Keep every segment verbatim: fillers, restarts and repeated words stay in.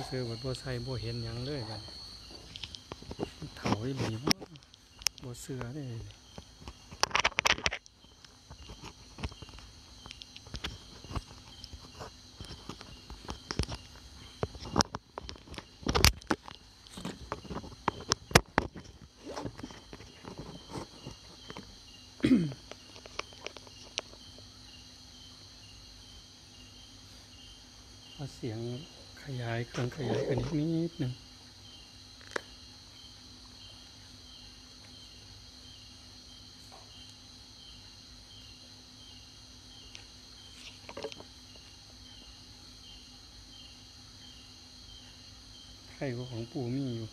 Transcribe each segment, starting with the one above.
ซื้อบัดบ่ใส่บ่เห็นหยังเลยบัดเฒ่าอีหลีบ่บ่เชื่อเด้เสียงขยายเครื่องขยายกันอีกนิดหนึ่งไข่ของปู่มีอยู่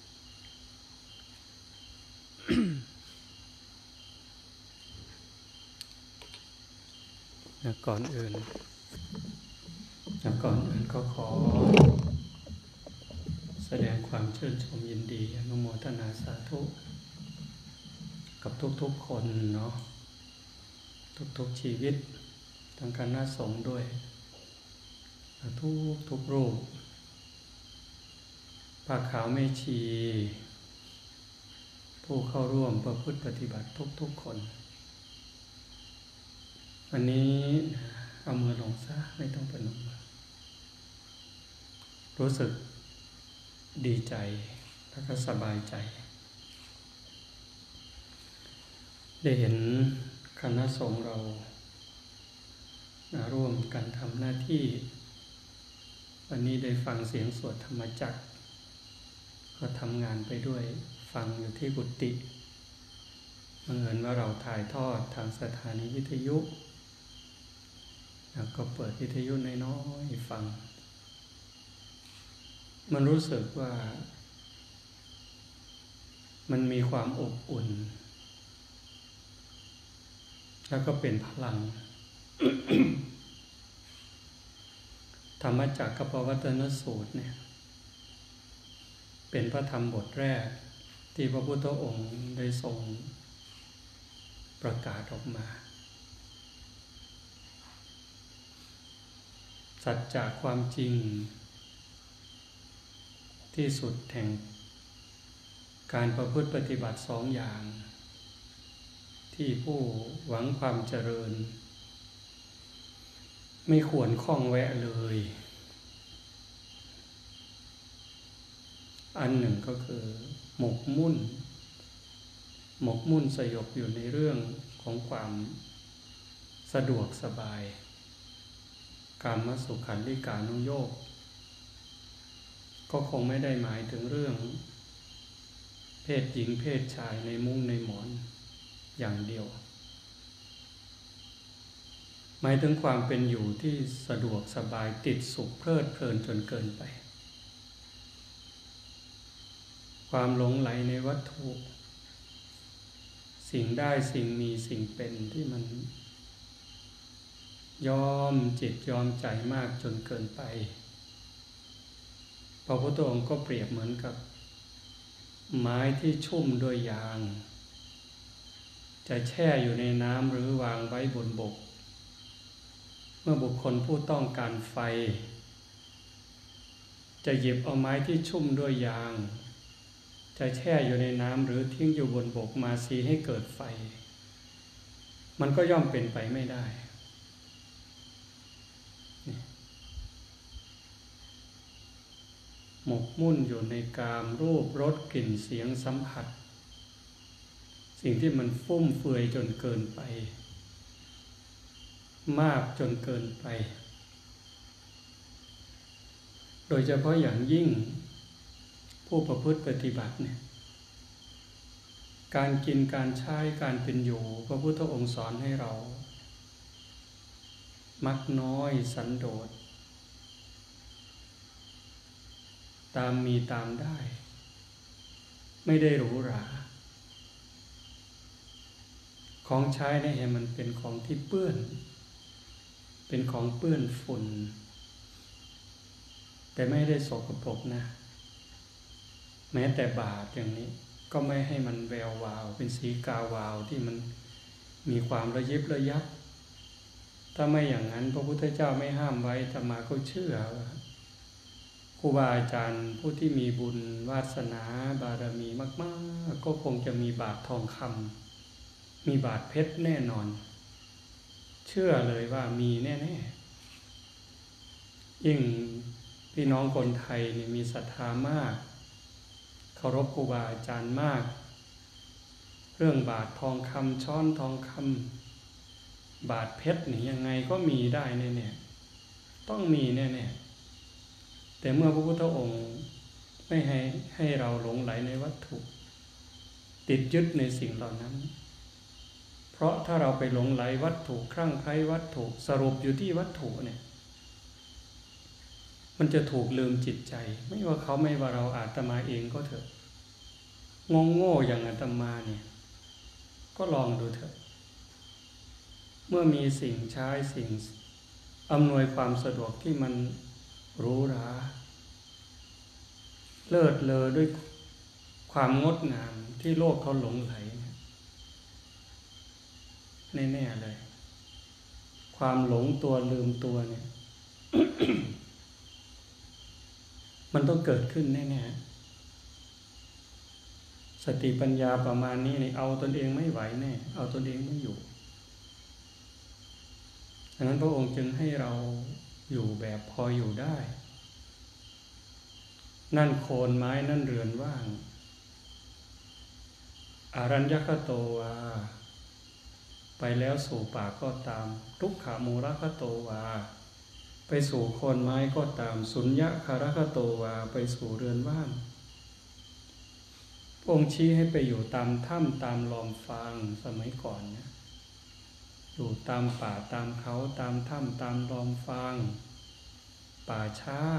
ก่อนอื่นก่อนอื่นก็ขอแสดงความชื่นชมยินดีอนุโมทนาสาธุกับทุกๆคนเนาะทุกๆชีวิตทั้งคณะสงฆ์ด้วยทุกทุกรูปผ้าขาวแม่ชีผู้เข้าร่วมประพฤติปฏิบัติทุกๆคนวันนี้เอามือลงซะไม่ต้องประนมมือรู้สึกดีใจแล้วก็สบายใจได้เห็นคณะสงฆ์เราร่วมกันทำหน้าที่วันนี้ได้ฟังเสียงสวดธรรมจักรก็ทำงานไปด้วยฟังอยู่ที่กุฏิบังเอิญว่าเราถ่ายทอดทางสถานีวิทยุแล้วก็เปิดวิทยุน้อยๆฟังมันรู้สึกว่ามันมีความอบอุ่นแล้วก็เป็นพลัง ธรรมจักรกับปวัตตนสูตรเนี่ยเป็นพระธรรมบทแรกที่พระพุทธองค์ได้ทรงประกาศออกมาสัจจะความจริงที่สุดแห่งการประพฤติปฏิบัติสองอย่างที่ผู้หวังความเจริญไม่ควรข้องแวะเลยอันหนึ่งก็คือหมกมุ่นหมกมุ่นสยบอยู่ในเรื่องของความสะดวกสบายกามสุขันธิกานุโยคก็คงไม่ได้หมายถึงเรื่องเพศหญิงเพศชายในมุ้งในหมอนอย่างเดียวหมายถึงความเป็นอยู่ที่สะดวกสบายติดสุขเพลิดเพลินจนเกินไปความหลงไหลในวัตถุสิ่งได้สิ่งมีสิ่งเป็นที่มันยอมจิตยอมใจมากจนเกินไปพระพุทธองค์ก็เปรียบเหมือนกับไม้ที่ชุ่มด้วยยางจะแช่อยู่ในน้ำหรือวางไว้บนบกเมื่อบุคคลผู้ต้องการไฟจะหยิบเอาไม้ที่ชุ่มด้วยยางจะแช่อยู่ในน้ำหรือทิ้งอยู่บนบกมาสีให้เกิดไฟมันก็ย่อมเป็นไปไม่ได้หมกมุ่นอยู่ในกามรูปรสกลิ่นเสียงสัมผัสสิ่งที่มันฟุ่มเฟือยจนเกินไปมากจนเกินไปโดยเฉพาะอย่างยิ่งผู้ประพฤติปฏิบัติเนี่ยการกินการใช้การเป็นอยู่พระพุทธองค์สอนให้เรามักน้อยสันโดษตามมีตามได้ไม่ได้หรูหราของใช้เนี่ยมันเป็นของที่เปื้อนเป็นของเปื้อนฝุ่นแต่ไม่ได้สกปรกนะแม้แต่บาตรอย่างนี้ก็ไม่ให้มันแวววาวเป็นสีกาวาวที่มันมีความระยิบระยับถ้าไม่อย่างนั้นพระพุทธเจ้าไม่ห้ามไว้อาตมาก็เชื่อว่าครูบาอาจารย์ผู้ที่มีบุญวาสนาบารมีมากๆก็คงจะมีบาททองคำมีบาทเพชรแน่นอนเชื่อเลยว่ามีแน่ๆยิ่งพี่น้องคนไทยนี่มีศรัทธามากเคารพครูบาอาจารย์มากเรื่องบาททองคำช้อนทองคำบาทเพชรนี่ยังไงก็มีได้แน่ๆต้องมีแน่ๆแต่เมื่อพระพุทธองค์ไม่ให้ให้เราหลงไหลในวัตถุติดยึดในสิ่งเหล่านั้นเพราะถ้าเราไปหลงไหลวัตถุคลั่งไคล้วัตถุสรุปอยู่ที่วัตถุเนี่ยมันจะถูกลืมจิตใจไม่ว่าเขาไม่ว่าเราอาตมาเองก็เถอะงงโง่อย่างอาตมาเนี่ยก็ลองดูเถอะเมื่อมีสิ่งใช้สิ่งอำนวยความสะดวกที่มันหรูหราเลิศเลอด้วยความงดงามที่โลกเขาหลงไหลแน่ๆเลยความหลงตัวลืมตัวเนี่ย มันต้องเกิดขึ้นแน่ๆสติปัญญาประมาณนี้เนี่ยเอาตนเองไม่ไหวแน่เอาตนเองไม่อยู่ดังนั้นพระองค์จึงให้เราอยู่แบบพออยู่ได้นั่นโคนไม้นั่นเรือนว่างอารัญญคโตวาไปแล้วสู่ป่าก็ตามทุกขามูลคโตวาไปสู่โคนไม้ก็ตามสุญญคารคโตวาไปสู่เรือนว่างพระองค์ชี้ให้ไปอยู่ตามถ้ำตามลอมฟางสมัยก่อนเนี่ยอยู่ตามป่าตามเขาตามถ้ำตามลอมฟางป่าช้า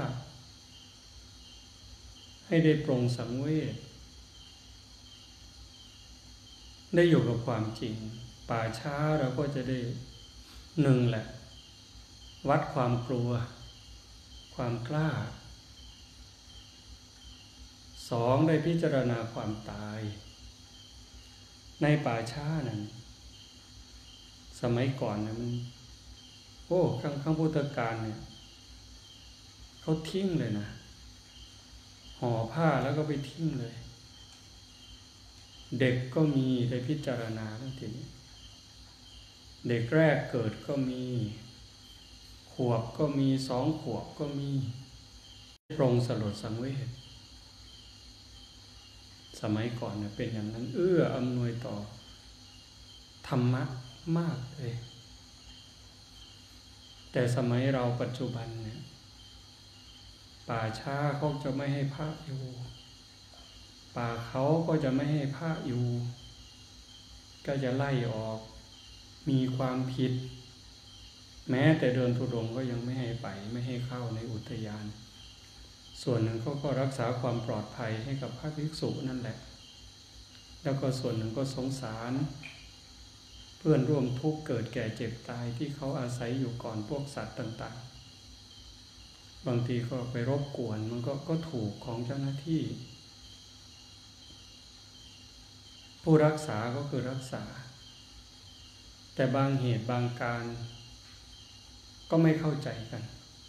ให้ได้ปรงสังเวชได้อยู่กับความจริงป่าช้าเราก็จะได้หนึ่งแหละวัดความกลัวความกล้าสองได้พิจารณาความตายในป่าช้านั้นสมัยก่อนนะมันโอ้ข้างข้างพุทธกาลเนี่ยเขาทิ้งเลยนะห่อผ้าแล้วก็ไปทิ้งเลยเด็กก็มีได้พิจารณาแล้วทีนี้เด็กแรกเกิดก็มีขวบก็มีสองขวบก็มีปรงสลดสังเวชสมัยก่อนเนี่ยเป็นอย่างนั้นเอื้ออำนวยต่อธรรมะมากเลยแต่สมัยเราปัจจุบันเนี่ยป่าช้าเขาจะไม่ให้พระอยู่ป่าเขาก็จะไม่ให้พระอยู่ก็จะไล่ออกมีความผิดแม้แต่เดินธุดงค์ก็ยังไม่ให้ไปไม่ให้เข้าในอุทยานส่วนหนึ่งเขาก็รักษาความปลอดภัยให้กับพระภิกษุนั่นแหละแล้วก็ส่วนหนึ่งก็สงสารเพื่อนร่วมทุกข์เกิดแก่เจ็บตายที่เขาอาศัยอยู่ก่อนพวกสัตว์ต่างๆบางทีก็ไปรบกวนมันก็ก็ถูกของเจ้าหน้าที่ผู้รักษาก็คือรักษาแต่บางเหตุบางการก็ไม่เข้าใจกัน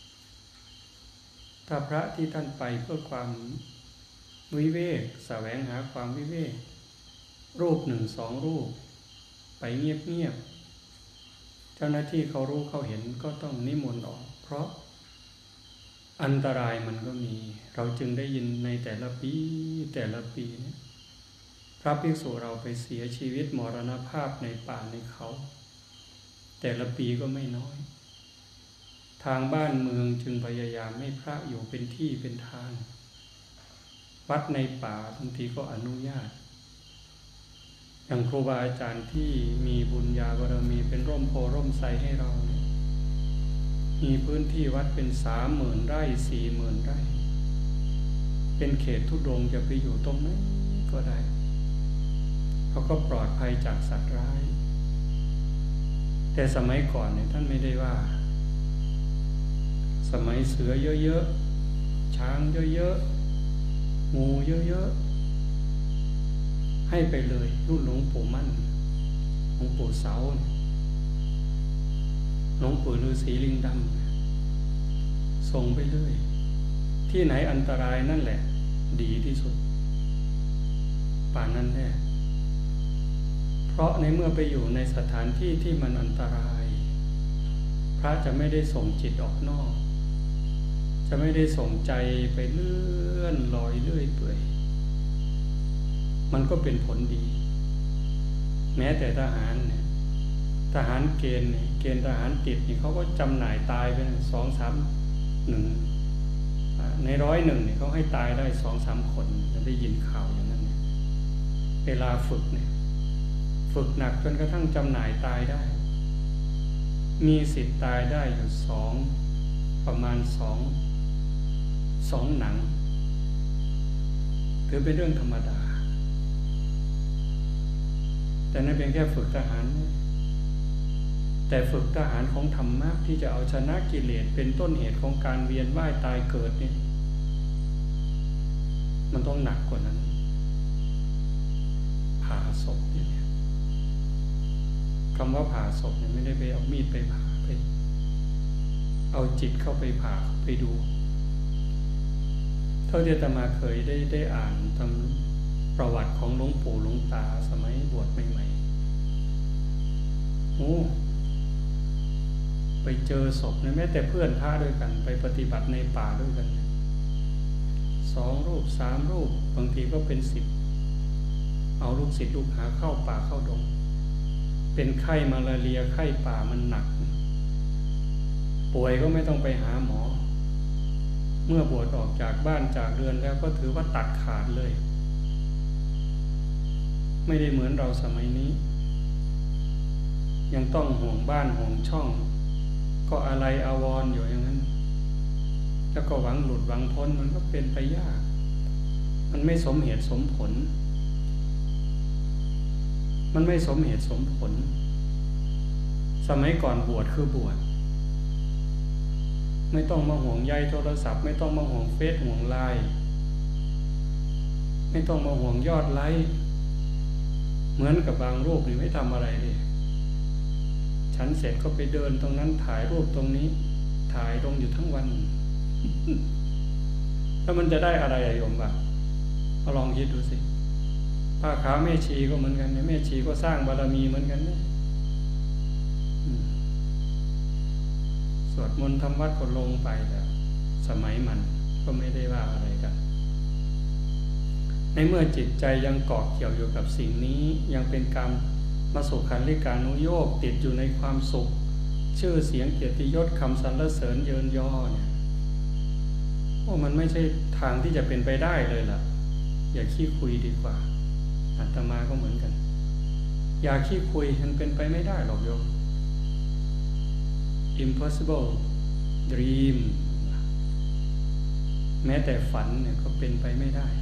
ถ้าพระที่ท่านไปเพื่อความวิเวกแสวงหาความวิเวกรูปหนึ่งสองรูปไปเงียบๆเจ้าหน้าที่เขารู้เขาเห็นก็ต้องนิมนต์ออกเพราะอันตรายมันก็มีเราจึงได้ยินในแต่ละปีแต่ละปีเนี่ยพระภิกษุเราไปเสียชีวิตมรณภาพในป่าในเขาแต่ละปีก็ไม่น้อยทางบ้านเมืองจึงพยายามให้พระอยู่เป็นที่เป็นทางวัดในป่าบางทีก็อนุญาตอย่างครูบาอาจารย์ที่มีบุญญาบารมีเป็นร่มโพร่มไทรให้เรามีพื้นที่วัดเป็นสามหมื่นไร่สี่หมื่นไร่เป็นเขตธุดงค์จะไปอยู่ตรงนั้นก็ได้เขาก็ปลอดภัยจากสัตว์ร้ายแต่สมัยก่อนเนี่ยท่านไม่ได้ว่าสมัยเสือเยอะๆช้างเยอะๆงูเยอะๆให้ไปเลยรุ่นหลวงปู่มั่นหลวงปู่เสาหลวงปู่ฤาษีลิงดำส่งไปเลยที่ไหนอันตรายนั่นแหละดีที่สุดป่านนั้นแน่เพราะในเมื่อไปอยู่ในสถานที่ที่มันอันตรายพระจะไม่ได้ส่งจิตออกนอกจะไม่ได้ส่งใจไปเลื่อนลอยเลื่อยเปื่อยมันก็เป็นผลดีแม้แต่ทหารเนี่ยทหารเกณฑ์เนี่ยเกณฑ์ทหารติดนี่เขาก็จำหน่ายตายไปสองสามหนึ่งในร้อยหนึ่งเนี่ยเขาให้ตายได้สองสามคนได้ยินข่าวอย่างนั้นเนี่ยเวลาฝึกเนี่ยฝึกหนักจนกระทั่งจำหน่ายตายได้มีสิทธิ์ตายได้อยู่สองประมาณสองสองหนังถือเป็นเรื่องธรรมดาแต่นั่นเป็นแค่ฝึกทหารแต่ฝึกทหารของธรรมะที่จะเอาชนะกิเลสเป็นต้นเหตุของการเวียนว่ายตายเกิดนี่มันต้องหนักกว่านั้นผ่าศพเนี่ยคำว่าผ่าศพเนี่ยไม่ได้ไปเอามีดไปผ่าไปเอาจิตเข้าไปผ่าไปดูเท่าที่อาตมาเคยได้ได้อ่านทำประวัติของหลวงปู่หลวงตาสมัยบวชใหม่ๆโอ้ไปเจอศพเนี่ยแม้แต่เพื่อนพระด้วยกันไปปฏิบัติในป่าด้วยกันสองรูปสามรูปบางทีก็เป็นสิบเอาลูกศิษย์ลูกหาเข้าป่าเข้าดงเป็นไข้มาลาเรียไข้ป่ามันหนักป่วยก็ไม่ต้องไปหาหมอเมื่อบวชออกจากบ้านจากเรือนแล้วก็ถือว่าตัดขาดเลยไม่ได้เหมือนเราสมัยนี้ยังต้องห่วงบ้านห่วงช่องก็อะไรอาวรอยู่อย่างนั้นแล้วก็หวังหลุดหวังพ้นมันก็เป็นไปยากมันไม่สมเหตุสมผลมันไม่สมเหตุสมผลสมัยก่อนบวชคือบวชไม่ต้องมาห่วงใยโทรศัพท์ไม่ต้องมาห่วงเฟซห่วงไลน์ไม่ต้องมาห่วงยอดไลค์เหมือนกับบางรูปนี่ไม่ทำอะไรเลยฉันเสร็จก็ไปเดินตรงนั้นถ่ายรูปตรงนี้ถ่ายลงอยู่ทั้งวันแล้วมันจะได้อะไรอะโยมบ้างมาลองคิดดูสิผ้าขาวแม่ชีก็เหมือนกันแม่ชีก็สร้างบารมีเหมือนกันนะสวดมนต์ทำวัดก็ลงไปแล้วสมัยมันก็ไม่ได้ว่าอะไรกันในเมื่อจิตใจยังเกาะเกี่ยวอยู่กับสิ่งนี้ยังเป็นการมาสุขันลิกานุโยคติดอยู่ในความสุขชื่อเสียงเกียรติยศคำสรรเสริญเยินยอเนี่ยโอ้มันไม่ใช่ทางที่จะเป็นไปได้เลยล่ะอย่าขี้คุยดีกว่าอาตมาก็เหมือนกันอย่าขี้คุยมันเป็นไปไม่ได้หรอกโยม impossible dream แม้แต่ฝันเนี่ยก็เป็นไปไม่ได้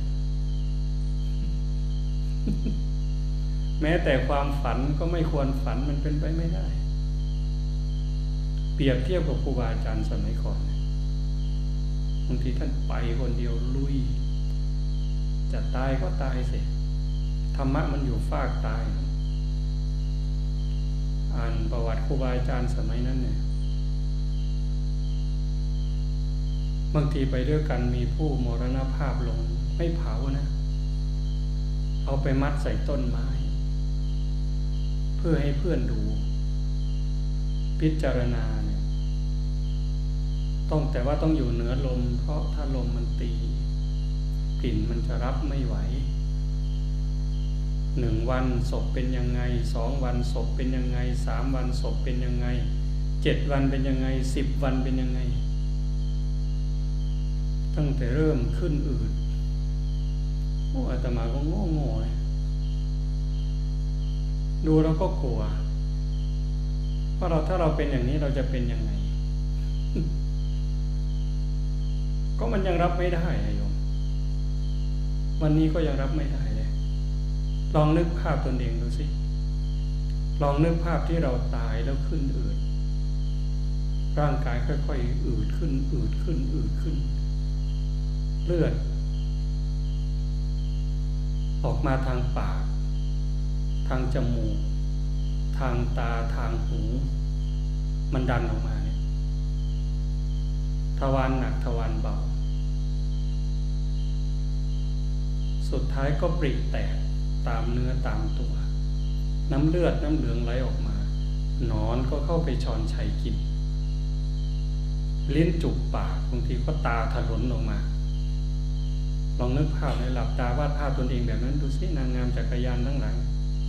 แม้แต่ความฝันก็ไม่ควรฝันมันเป็นไปไม่ได้เปรียบเทียบกับครูบาอาจารย์สมัยก่อนบางทีท่านไปคนเดียวลุยจะตายก็ตายสิธรรมะมันอยู่ฟากตายอ่านประวัติครูบาอาจารย์สมัยนั้นเนี่ยบางทีไปด้วยกันมีผู้มรณภาพลงไม่เผานะเอาไปมัดใส่ต้นไม้เพื่อให้เพื่อนดูพิจารณาเนี่ยต้องแต่ว่าต้องอยู่เหนือลมเพราะถ้าลมมันตีกลิ่นมันจะรับไม่ไหวหนึ่งวันศพเป็นยังไงสองวันศพเป็นยังไงสามวันศพเป็นยังไงเจ็ดวันเป็นยังไงสิบวันเป็นยังไงตั้งแต่เริ่มขึ้นอืดโอ้อาตมาก็โง่โง่เลยดูแล้วก็กลัวว่าเราถ้าเราเป็นอย่างนี้เราจะเป็นยังไง ก็มันยังรับไม่ได้โยมวันนี้ก็ยังรับไม่ได้เลยลองนึกภาพตนเองดูสิลองนึกภาพที่เราตายแล้วขึ้นอืดร่างกายค่อยๆอืดขึ้นอืดขึ้นอืดขึ้นเลือดออกมาทางปากทางจมูกทางตาทางหูมันดันออกมาเนี่ยทวารหนักทวารเบาสุดท้ายก็ปริแตกตามเนื้อตามตัวน้ำเลือดน้ำเหลืองไหลออกมาหนอนก็เข้าไปช้อนชัยกินลิ้นจุกปากบางทีก็ตาถลนออกมาลองนึกภาพในหลับตาวาดภาพตนเองแบบนั้นดูสินางงามจักรยานทั้งหลาย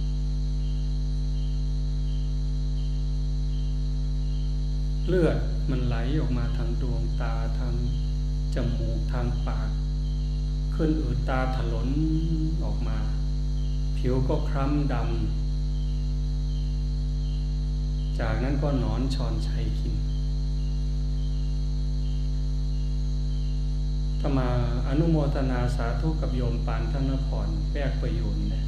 เลือดมันไหลออกมาทางดวงตาทางจมูกทางปากขึ้นอืดตาถลนออกมาผิวก็คล้ำดำจากนั้นก็หนอนชอนชัยกินถ้ามาอนุโมทนาสาธุกับโยมปานธนพรแวกประยูนเนี่ย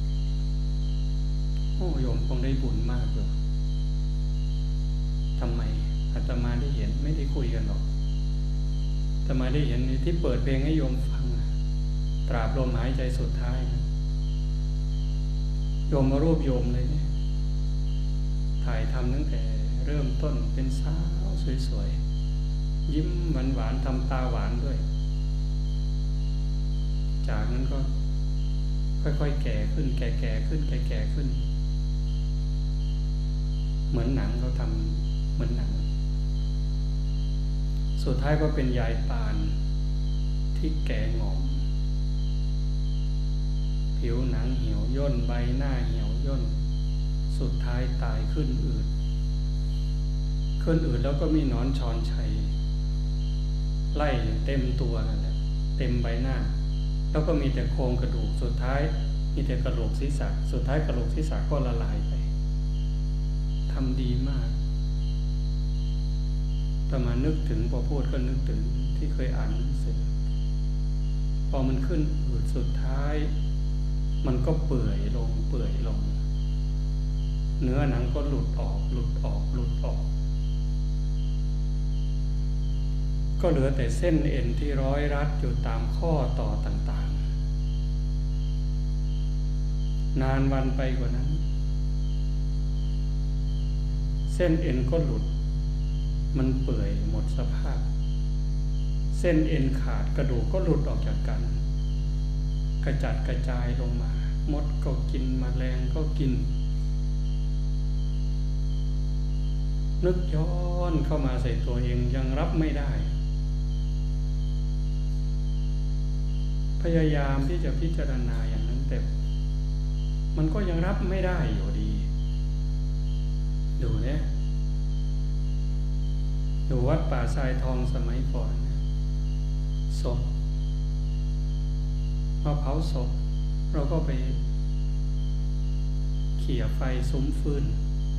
โอ้โยมคงได้บุญมากเลยทำไมอาตมาได้เห็นไม่ได้คุยกันหรอกอาตมาได้เห็นที่เปิดเพลงให้โยมฟังตราบลมหายใจสุดท้ายนะโยมมารูปโยมเลยเนี่ยถ่ายทำตั้งแต่เริ่มต้นเป็นสาวสวยๆยิ้มหวานๆทำตาหวานด้วยจากนั้นก็ค่อยๆแก่ขึ้นแก่ๆขึ้นแก่ๆขึ้นเหมือนหนังเขาทำเหมือนหนังสุดท้ายก็เป็นยายปานที่แก่งอมผิวหนังเหี่ยวย่นใบหน้าเหี่ยวย่นสุดท้ายตายขึ้นอืดขึ้นอืดแล้วก็มีหนอนชอนชัยไล่เต็มตัวนั่นแหละเต็มใบหน้าแล้วก็มีแต่โครงกระดูกสุดท้ายมีแต่กระโหลกศีรษะสุดท้ายกระโหลกศีรษะก็ละลายไปทำดีมากแต่มานึกถึงพอพูดก็นึกถึงที่เคยอ่านหนังสือพอมันขึ้นอืดสุดท้ายมันก็เปื่อยลงเปื่อยลงเนื้อหนังก็หลุดออกหลุดออกหลุดออกก็เหลือแต่เส้นเอ็นที่ร้อยรัดอยู่ตามข้อต่อต่างๆนานวันไปกว่านั้นเส้นเอ็นก็หลุดมันเปื่อยหมดสภาพเส้นเอ็นขาดกระดูกก็หลุดออกจากกันกระจัดกระจายลงมามดก็กินแมลงก็กินนึกย้อนเข้ามาใส่ตัวเองยังรับไม่ได้พยายามที่จะพิจารณาอย่างนั้นแต่มันก็ยังรับไม่ได้อยู่ดีดูเนี่ยดูวัดป่าทรายทองสมัยก่อนศพพอเผาศพเราก็ไปเขี่ยไฟซุ้มฟืน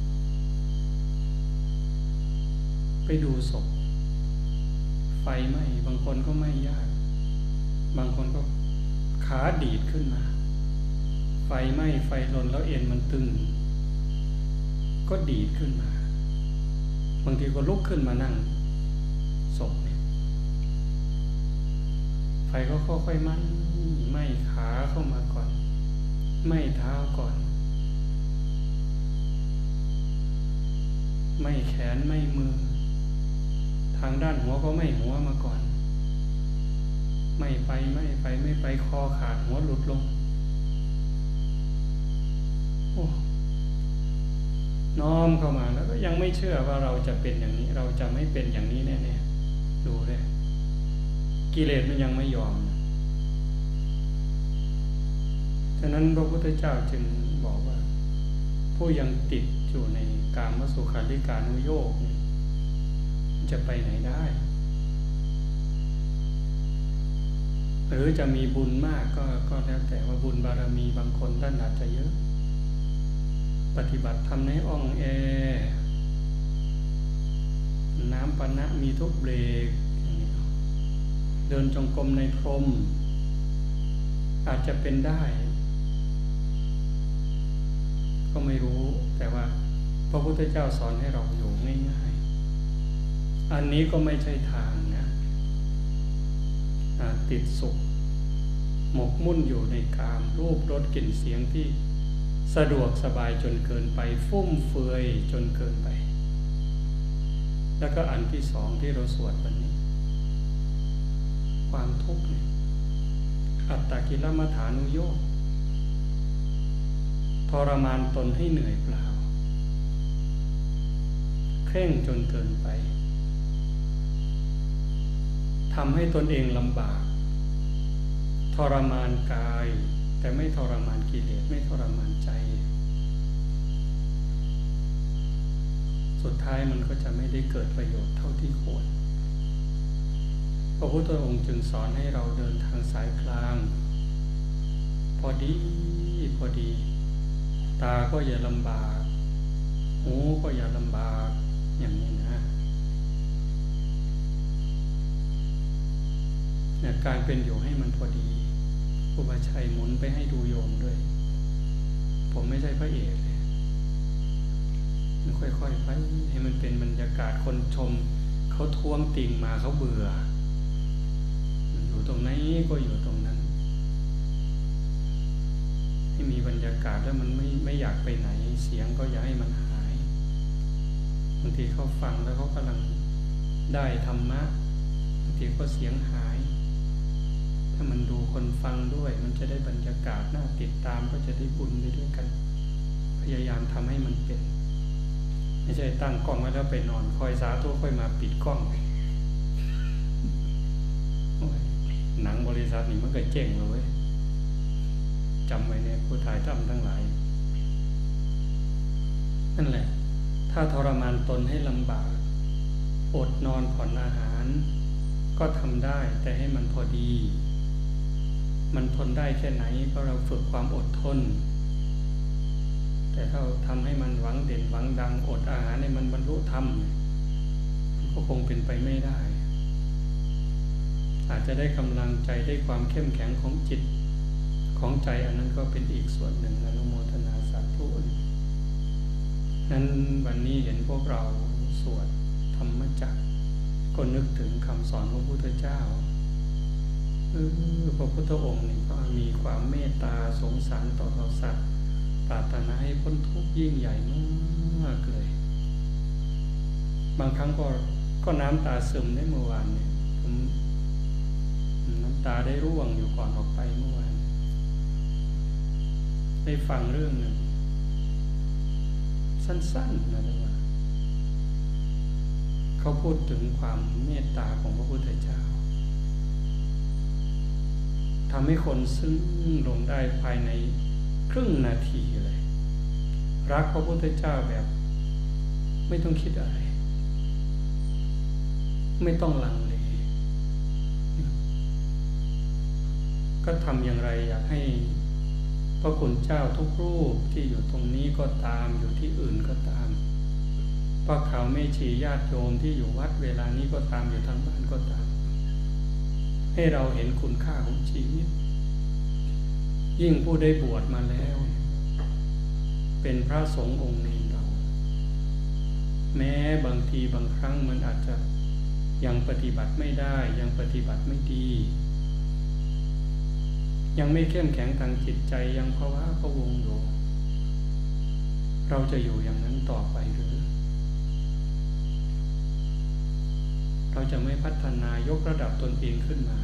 ไปดูศพไฟไหม้บางคนก็ไม่ยากบางคนก็ขาดีดขึ้นมาไฟไหม้ไฟลนแล้วเอ็นมันตึงก็ดีดขึ้นมาบางทีก็ลุกขึ้นมานั่งศพเนี่ยไฟก็ค่อยๆไหม้ไหม้ขาเข้ามาก่อนไหม้เท้าก่อนไหม้แขนไหม้มือทางด้านหัวก็ไหม้หัวมาก่อนไม่ไปไม่ไปไม่ไปคอขาดหัวหลุดลงโอ้น้อมเข้ามาแล้วก็ยังไม่เชื่อว่าเราจะเป็นอย่างนี้เราจะไม่เป็นอย่างนี้แน่ๆดูเลยกิเลสมันยังไม่ยอมฉะนั้นพระพุทธเจ้าจึงบอกว่าผู้ยังติดอยู่ในกามสุขาริการุโยคจะไปไหนได้หรือจะมีบุญมากก็ก็แล้วแต่ว่าบุญบารมีบางคนท่านอาจจะเยอะปฏิบัติทำในอ่องแอน้ำปานะมีทุกเบรกเดินจงกรมในพรหมอาจจะเป็นได้ก็ไม่รู้แต่ว่าพระพุทธเจ้าสอนให้เราอยู่ง่ายๆอันนี้ก็ไม่ใช่ทางนะติดสุขหมกมุ่นอยู่ในกามรูปรสกลิ่นเสียงที่สะดวกสบายจนเกินไปฟุ่มเฟือยจนเกินไปแล้วก็อันที่สองที่เราสวดวันนี้ความทุกข์เนี่ยอัตตกิลมัฏฐานุโยคทรมานตนให้เหนื่อยเปล่าเคร่งจนเกินไปทำให้ตนเองลำบากทรมานกายแต่ไม่ทรมานกิเลสไม่ทรมานใจสุดท้ายมันก็จะไม่ได้เกิดประโยชน์เท่าที่ควรพระพุทธองค์จึงสอนให้เราเดินทางสายกลางพอดีพอดีตาก็อย่าลำบากหูก็อย่าลำบากอย่างนี้นะเนี่ยการเป็นอยู่ให้มันพอดีอุปชัยหมุนไปให้ดูโยมด้วยผมไม่ใช่พระเอกเลยมันค่อยๆไปให้มันเป็นบรรยากาศคนชมเขาท้วงติ่งมาเขาเบื่ออยู่ตรงไหนก็อยู่ตรงนั้นให้มีบรรยากาศแล้วมันไม่ไม่อยากไปไหนเสียงก็อย่าให้มันหายบางทีเขาฟังแล้วเขากำลังได้ธรรมะบางทีก็เสียงหายถ้ามันดูคนฟังด้วยมันจะได้บรรยากาศน่าติดตามก็จะได้บุญไปด้วยกันพยายามทำให้มันเป็นไม่ใช่ตั้งกล้องไว้แล้วไปนอนคอยสาธุค่อยมาปิดกล้องหนังบริษัทนี่มันก็เจ๊งเลยจำไว้เนี่ยผู้ถ่ายทำทั้งหลายนั่นแหละถ้าทรมานตนให้ลำบากอดนอนผ่อนอาหารก็ทำได้แต่ให้มันพอดีมันทนได้แค่ไหนก็เราฝึกความอดทนแต่ถ้าทำให้มันหวังเด่นหวังดังอดอาหารให้มันบรรลุธรรมมันก็คงเป็นไปไม่ได้อาจจะได้กำลังใจได้ความเข้มแข็งของจิตของใจอันนั้นก็เป็นอีกส่วนหนึ่งอนุโมทนาสาธุนั้นวันนี้เห็นพวกเราสวดธรรมจักรก็นึกถึงคำสอนของพระพุทธเจ้าเออพระพุทธองค์นี่ก็มีความเมตตาสงสารต่อเราสัตว์ปรารถนาให้พ้นทุกข์ยิ่งใหญ่มากเลยบางครั้งก็ก็น้ำตาซึมได้เมื่อวานเนี่ยผมน้ำตาได้ร่วงอยู่ก่อนออกไปเมื่อวานได้ฟังเรื่องหนึ่งสั้นๆนะว่าเขาพูดถึงความเมตตาของพระพุทธเจ้าทำให้คนซึ้งลงได้ภายในครึ่งนาทีเลยรักพระพุทธเจ้าแบบไม่ต้องคิดอะไรไม่ต้องลังเลก็ทำอย่างไรอยากให้พระคุณเจ้าทุกรูปที่อยู่ตรงนี้ก็ตามอยู่ที่อื่นก็ตามพระเขาแม่ชีญาติโยมที่อยู่วัดเวลานี้ก็ตามอยู่ทางบ้านก็ตามให้เราเห็นคุณค่าของชีวิตยิ่งผู้ได้บวชมาแล้วเป็นพระสงฆ์องค์เนรเราแม้บางทีบางครั้งมันอาจจะยังปฏิบัติไม่ได้ยังปฏิบัติไม่ดียังไม่เข้มแข็งทางจิตใจยังภาวะพะวงอยู่เราจะอยู่อย่างนั้นต่อไปหรือเราจะไม่พัฒนายกระดับตนเองขึ้นมา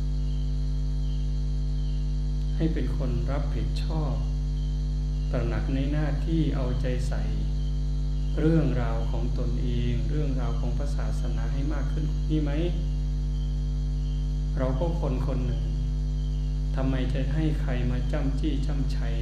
ให้เป็นคนรับผิดชอบตระหนักในหน้าที่เอาใจใส่เรื่องราวของตนเองเรื่องราวของพระศาสนาให้มากขึ้นนี่ไหมเราก็คนคนหนึ่งทำไมจะให้ใครมาจ้ำจี้จ้ำชัย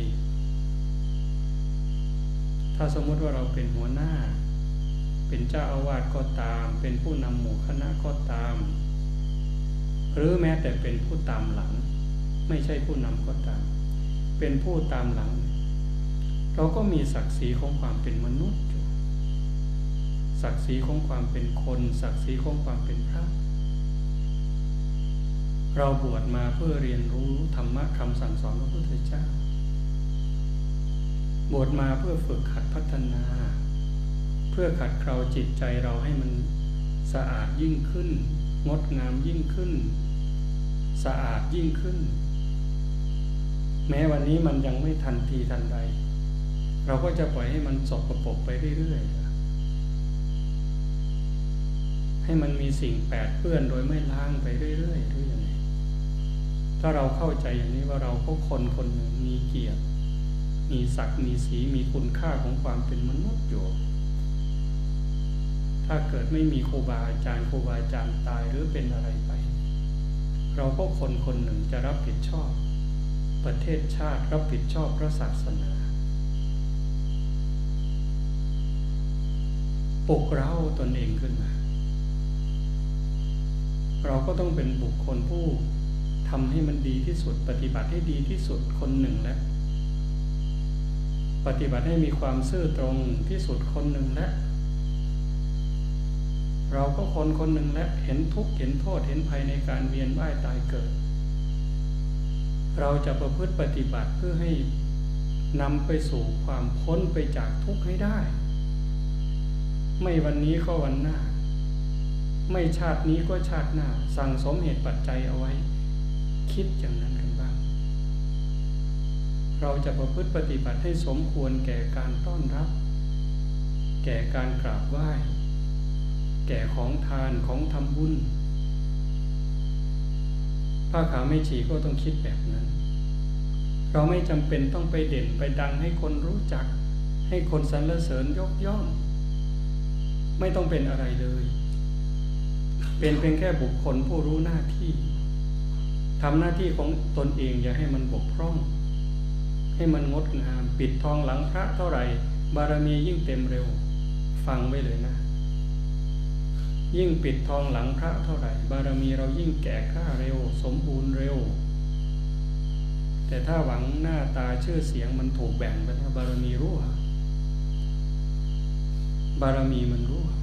ถ้าสมมติว่าเราเป็นหัวหน้าเป็นเจ้าอาวาสก็ตามเป็นผู้นำหมู่คณะก็ตามหรือแม้แต่เป็นผู้ตามหลังไม่ใช่ผู้นำก็ตามเป็นผู้ตามหลังเราก็มีศักดิ์ศรีของความเป็นมนุษย์ศักดิ์ศรีของความเป็นคนศักดิ์ศรีของความเป็นพระเราบวชมาเพื่อเรียนรู้ธรรมะคำสั่งสอนของพระพุทธเจ้าบวชมาเพื่อฝึกหัดพัฒนาเพื่อขัดเกลาจิตใจเราให้มันสะอาดยิ่งขึ้นงดงามยิ่งขึ้นสะอาดยิ่งขึ้นแม้วันนี้มันยังไม่ทันทีทันใดเราก็จะปล่อยให้มันสกปรกไปเรื่อยๆให้มันมีสิ่งแปดเปื้อนโดยไม่ล้างไปเรื่อยๆหรือยังไงทถ้าเราเข้าใจอย่างนี้ว่าเราก็คนคนหนึ่งมีเกียรติมีศักดิ์มีสีมีคุณค่าของความเป็นมนุษย์อยู่ถ้าเกิดไม่มีครูบาอาจารย์ครูบาอาจารย์ตายหรือเป็นอะไรไปเราก็คนคนหนึ่งจะรับผิดชอบประเทศชาติรับผิดชอบพระศาสนาปลุกเร้าตนเองขึ้นมาเราก็ต้องเป็นบุคคลผู้ทำให้มันดีที่สุดปฏิบัติให้ดีที่สุดคนหนึ่งและปฏิบัติให้มีความซื่อตรงที่สุดคนหนึ่งและเราก็คนคนหนึ่งและเห็นทุกข์เห็นโทษเห็นภัยในการเวียนว่ายตายเกิดเราจะประพฤติปฏิบัติเพื่อให้นำไปสู่ความพ้นไปจากทุกข์ให้ได้ไม่วันนี้ก็วันหน้าไม่ชาตินี้ก็ชาติหน้าสั่งสมเหตุปัจจัยเอาไว้คิดอย่างนั้นกันบ้างเราจะประพฤติปฏิบัติให้สมควรแก่การต้อนรับแก่การกราบไหว้แก่ของทานของทำบุญผ้าขาวไม่ฉีก็ต้องคิดแบบนั้นเราไม่จำเป็นต้องไปเด่นไปดังให้คนรู้จักให้คนสรรเสริญยกย่องไม่ต้องเป็นอะไรเลยเป็นเพียงแค่บุคคลผู้รู้หน้าที่ทำหน้าที่ของตนเองอย่าให้มันบกพร่องให้มันงดงามปิดทองหลังพระเท่าไหร่บารมียิ่งเต็มเร็วฟังไว้เลยนะยิ่งปิดทองหลังพระเท่าไหร่บารมีเรายิ่งแก่กล้าเร็วสมบูรณ์เร็วแต่ถ้าหวังหน้าตาชื่อเสียงมันถูกแบ่งไปแล้วบารมีรั่วบารมีมันรั่ว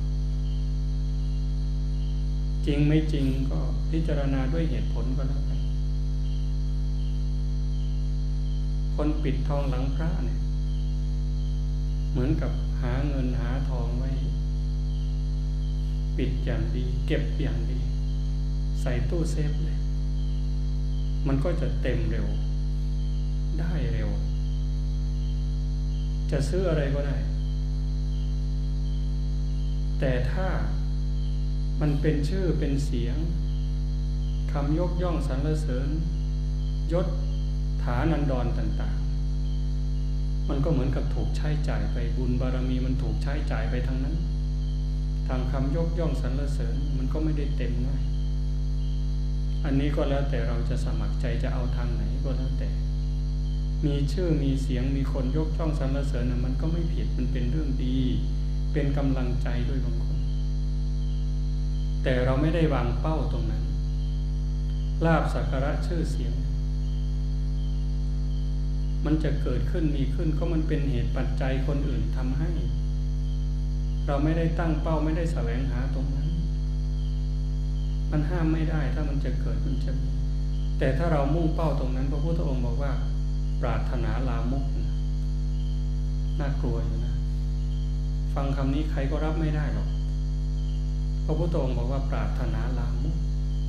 จริงไม่จริงก็พิจารณาด้วยเหตุผลก็แล้วกันคนปิดทองหลังพระเนี่ยเหมือนกับหาเงินหาทองไว้ปิดอย่างดีเก็บอย่างดีใส่ตู้เซฟเลยมันก็จะเต็มเร็วได้เร็วจะซื้ออะไรก็ได้แต่ถ้ามันเป็นชื่อเป็นเสียงคำยกย่องสรรเสริญยศฐานันดรต่างๆมันก็เหมือนกับถูกใช้จ่ายไปบุญบารมีมันถูกใช้จ่ายไปทั้งนั้นทางคำยกย่องสรรเสริญมันก็ไม่ได้เต็มง่ายอันนี้ก็แล้วแต่เราจะสมัครใจจะเอาทางไหนก็แล้วแต่มีชื่อมีเสียงมีคนยกย่องสรรเสริญมันก็ไม่ผิดมันเป็นเรื่องดีเป็นกำลังใจด้วยบางคนแต่เราไม่ได้วางเป้าตรงนั้นลาภสักการะชื่อเสียงมันจะเกิดขึ้นมีขึ้นก็มันเป็นเหตุปัจจัยคนอื่นทำให้เราไม่ได้ตั้งเป้าไม่ได้แสวงหาตรงนั้นมันห้ามไม่ได้ถ้ามันจะเกิดมันจะมีแต่ถ้าเรามุ่งเป้าตรงนั้นพระพุทธองค์บอกว่าปรารถนาลามกน่ากลัวอยู่นะฟังคำนี้ใครก็รับไม่ได้หรอกพระพุทธองค์บอกว่าปรารถนาลามก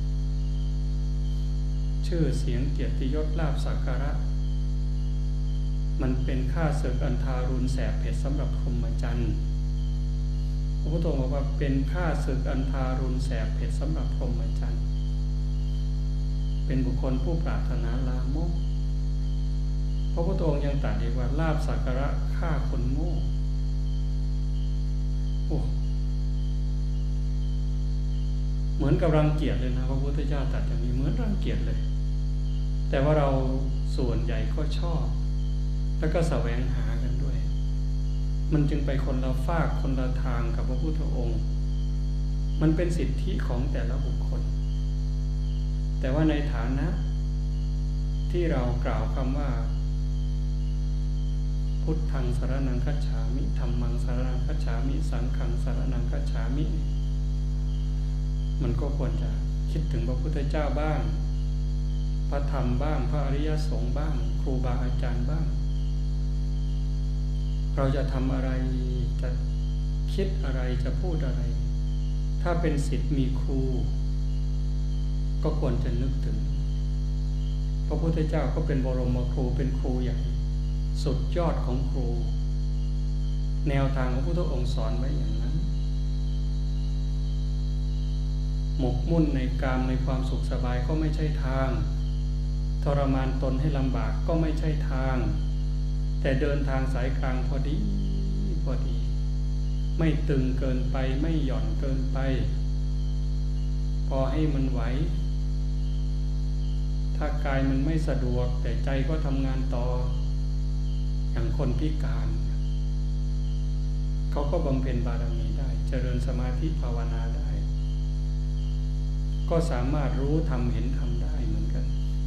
ชื่อเสียงเกียรติยศลาภสักการะมันเป็นข้าศึกอันทารุณแสบเผ็ดสำหรับพรหมจรรย์พระพุทธองค์บอกว่าเป็นข้าศึกอันทารุณแสบเผ็ดสำหรับพรหมจรรย์เป็นบุคคลผู้ปรารถนาลามกพระพุทธองค์ยังตรัสอีกว่าลาภสักการะฆ่าคนโง่โอ้เหมือนกับรังเกียจเลยนะพระพุทธเจ้าตรัสอย่างนี้เหมือนรังเกียจเลยแต่ว่าเราส่วนใหญ่ก็ชอบแล้วก็แสวงหากันด้วยมันจึงไปคนละฝากคนละทางกับพระพุทธองค์มันเป็นสิทธิของแต่ละบุคคลแต่ว่าในฐานะที่เรากล่าวคำว่าพุทธังสรณังคัจฉามิธัมมังสรณังคัจฉามิสังฆังสรณังคัจฉามิมันก็ควรจะคิดถึงพระพุทธเจ้าบ้างพระธรรมบ้างพระอริยสงฆ์บ้างครูบาอาจารย์บ้างเราจะทำอะไรจะคิดอะไรจะพูดอะไรถ้าเป็นศิษย์มีครูก็ควรจะนึกถึงพระพุทธเจ้าก็เป็นบรมครูเป็นครูใหญ่สุดยอดของครูแนวทางของพระพุทธองค์สอนไว้อย่างนั้นหมกมุ่นในกามในความสุขสบายก็ไม่ใช่ทางทรมานตนให้ลำบากก็ไม่ใช่ทางแต่เดินทางสายกลางพอดีพอดีไม่ตึงเกินไปไม่หย่อนเกินไปพอให้มันไหวถ้ากายมันไม่สะดวกแต่ใจก็ทำงานต่ออย่างคนพิการเขาก็บำเพ็ญบารมีได้เจริญสมาธิภาวนาได้ก็สามารถรู้ทำเห็นทำได้เหมือนกัน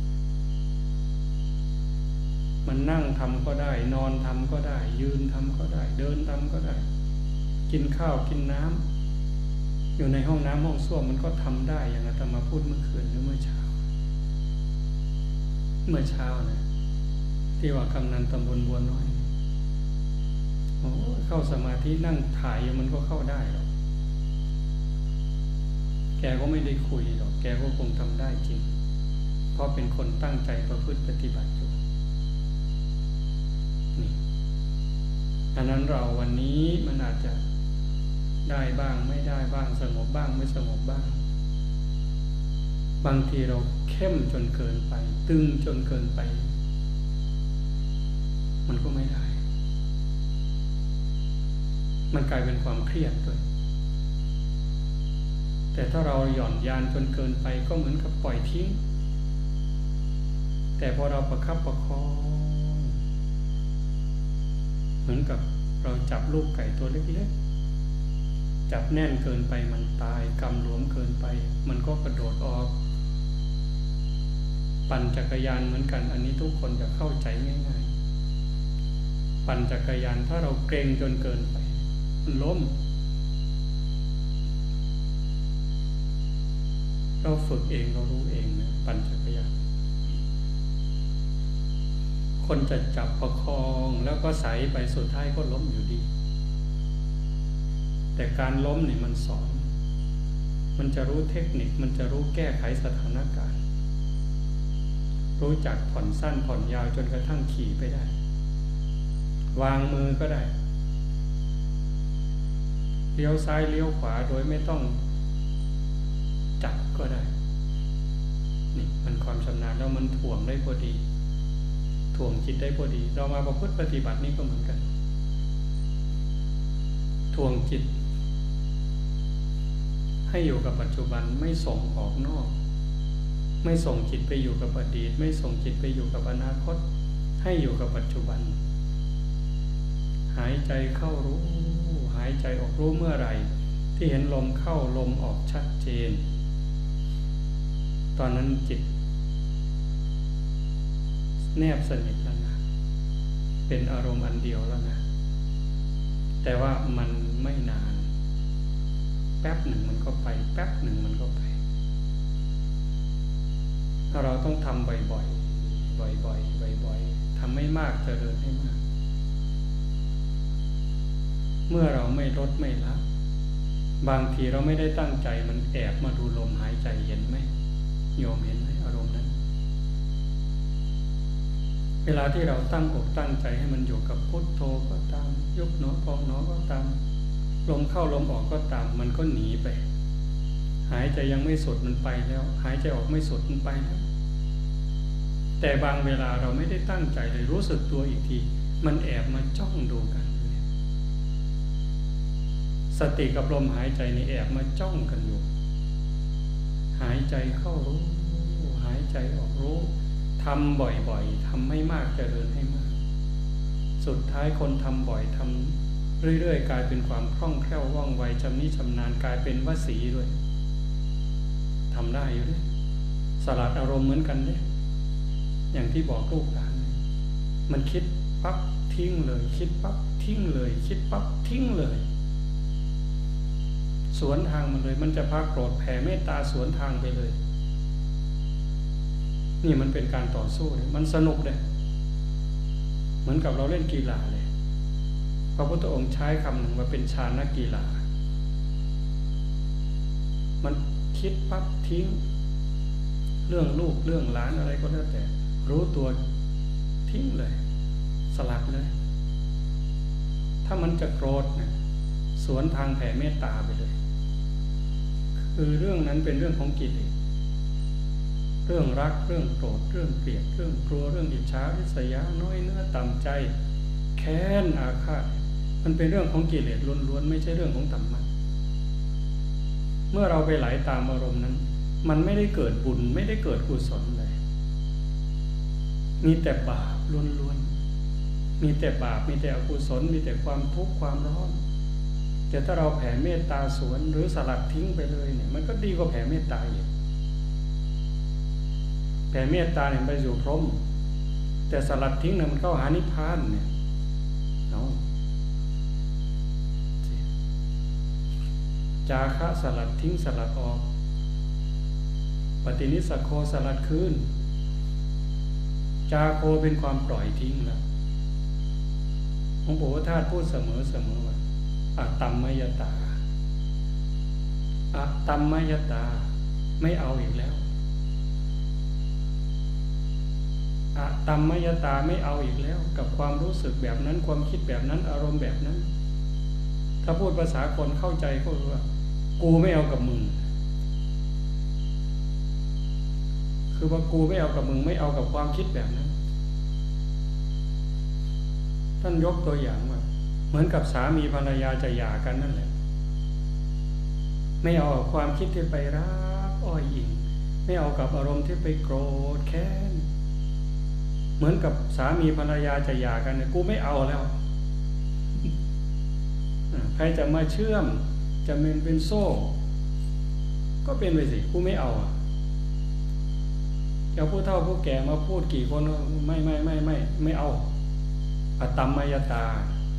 มันนั่งทำก็ได้นอนทำก็ได้ยืนทำก็ได้เดินทำก็ได้กินข้าวกินน้ำอยู่ในห้องน้ำห้องส้วมมันก็ทำได้อย่างอาตมาพูดเมื่อคืนหรือเมื่อเช้าเมื่อเช้านะที่ว่ากำนันตำบลบัวน้อยโอ้เข้าสมาธินั่งถ่ายอยู่มันก็เข้าได้หรอกแกก็ไม่ได้คุยหรอกแกก็คงทำได้จริงเพราะเป็นคนตั้งใจประพฤติปฏิบัติอยู่นี่อันนั้นเราวันนี้มันอาจจะได้บ้างไม่ได้บ้างสงบบ้างไม่สงบบ้างบางทีเราเข้มจนเกินไปตึงจนเกินไปมันก็ไม่ได้มันกลายเป็นความเครียดด้วยแต่ถ้าเราหย่อนยานจนเกินไปก็เหมือนกับปล่อยทิ้งแต่พอเราประคับประคองเหมือนกับเราจับลูกไก่ตัวเล็กๆจับแน่นเกินไปมันตายกำหลวมเกินไปมันก็กระโดดออกปั่นจักรยานเหมือนกันอันนี้ทุกคนจะเข้าใจง่ายๆปั่นจักรยานถ้าเราเกรงจนเกินไปมันล้มเราฝึกเองเรารู้เองนะปั่นจักรยานคนจะจับประคองแล้วก็ใส่ไปสุดท้ายก็ล้มอยู่ดีแต่การล้มนี่มันสอนมันจะรู้เทคนิคมันจะรู้แก้ไขสถานการณ์รู้จักผ่อนสั้นผ่อนยาวจนกระทั่งขี่ไปได้วางมือก็ได้เลี้ยวซ้ายเลี้ยวขวาโดยไม่ต้องจับก็ได้นี่มันความชำนาญแล้วมันถ่วงได้พอดีถ่วงจิตได้พอดีเรามาประพฤติปฏิบัตินี่ก็เหมือนกันถ่วงจิตให้อยู่กับปัจจุบันไม่ส่งออกนอกไม่ส่งจิตไปอยู่กับอดีตไม่ส่งจิตไปอยู่กับอนาคตให้อยู่กับปัจจุบันหายใจเข้ารู้หายใจออกรู้เมื่อไหร่ที่เห็นลมเข้าลมออกชัดเจนตอนนั้นจิตแนบสนิทแล้วนะเป็นอารมณ์อันเดียวแล้วนะแต่ว่ามันไม่นานแป๊บหนึ่งมันก็ไปแป๊บหนึ่งมันก็ไปถ้าเราต้องทำบ่อยๆบ่อยๆบ่อยๆทำไม่มากเจริญให้มากเมื่อเราไม่ลดไม่ละบางทีเราไม่ได้ตั้งใจมันแอบมาดูลมหายใจเห็นไหมโยมเห็นไหมอารมณ์นั้นเวลาที่เราตั้งอกตั้งใจให้มันอยู่กับพุทโธก็ตามยกหนอพองหนอก็ตามลมเข้าลมออกก็ตามมันก็หนีไปหายใจยังไม่สุดมันไปแล้วหายใจออกไม่สุดมันไปแล้วแต่บางเวลาเราไม่ได้ตั้งใจเลยรู้สึกตัวอีกทีมันแอบมาจ้องดูกันสติกับลมหายใจนี่แอบมาจ้องกันอยู่หายใจเข้ารู้หายใจออกรู้ทำบ่อยๆทำไม่มากเจริญให้มากสุดท้ายคนทำบ่อยทำเรื่อยๆกลายเป็นความคล่องแคล่วว่องไวชำนิชำนาญกลายเป็นวสีด้วยทำได้อยู่เนี่ยสลัดอารมณ์เหมือนกันเนี่ยอย่างที่บอกลูกหลานมันคิดปั๊บทิ้งเลยคิดปั๊บทิ้งเลยคิดปั๊บทิ้งเลยสวนทางมันเลยมันจะพาโกรธแผ่เมตตาสวนทางไปเลยนี่มันเป็นการต่อสู้เลยมันสนุกเลยเหมือนกับเราเล่นกีฬาเลยพระพุทธองค์ใช้คำหนึ่งว่าเป็นฌานกีฬามันคิดปั๊บทิ้งเรื่องลูกเรื่องหลานอะไรก็แล้วแต่รู้ตัวทิ้งเลยสลัดเลยถ้ามันจะโกรธนะสวนทางแผ่เมตตาไปเลยคือเรื่องนั้นเป็นเรื่องของกิเลสเรื่องรักเรื่องโกรธเรื่องเกลียดเรื่องกลัวเรื่องอิจฉาริษยาน้อยเนื้อต่ำใจแค้นอาฆาตมันเป็นเรื่องของกิเลสล้วนๆไม่ใช่เรื่องของธรรมะเมื่อเราไปไหลาตามอารมณ์นั้นมันไม่ได้เกิดบุญไม่ได้เกิดกุศลเลยมีแต่บาปล้วนๆมีแต่บาปมีแต่อกุศลมีแต่ความทุกข์ความร้อนแต่ถ้าเราแผ่เมตตาสวนหรือสลัดทิ้งไปเลยเนี่ยมันก็ดีกว่าแผ่เมตตาอีกแผ่เมตตาเนี่ยไปสู่พรหมแต่สลัดทิ้งเนี่ยมันเข้าหานิพพานเนี่ยเอาจาคะสลัดทิ้งสลัดออกปฏินิสสโคสลัดคืนจาโคเป็นความปล่อยทิ้งแล้วหลวงปู่ทาสพูดเสมอเสมอว่าอะตัมมยตาอะตัมมยตาไม่เอาอีกแล้วอะตัมมยตาไม่เอาอีกแล้วกับความรู้สึกแบบนั้นความคิดแบบนั้นอารมณ์แบบนั้นถ้าพูดภาษาคนเข้าใจก็คือว่ากูไม่เอากับมึงคือว่ากูไม่เอากับมึงไม่เอากับความคิดแบบนั้นท่านยกตัวอย่างว่าเหมือนกับสามีภรรยาจะหย่ากันนั่นแหละไม่เอากับความคิดที่ไปรักอ้อยอิงไม่เอากับอารมณ์ที่ไปโกรธแค้นเหมือนกับสามีภรรยาจะหย่ากันเนี่ยกูไม่เอาแล้วใครจะมาเชื่อมจะเป็นเป็นโซ่ก็เป็นไปสิกูไม่เอาอ่ะเอาผู้เฒ่าผู้แก่มาพูดกี่คนไม่ไม่ไม่ไม่ไม่เอาอะตัมมยตา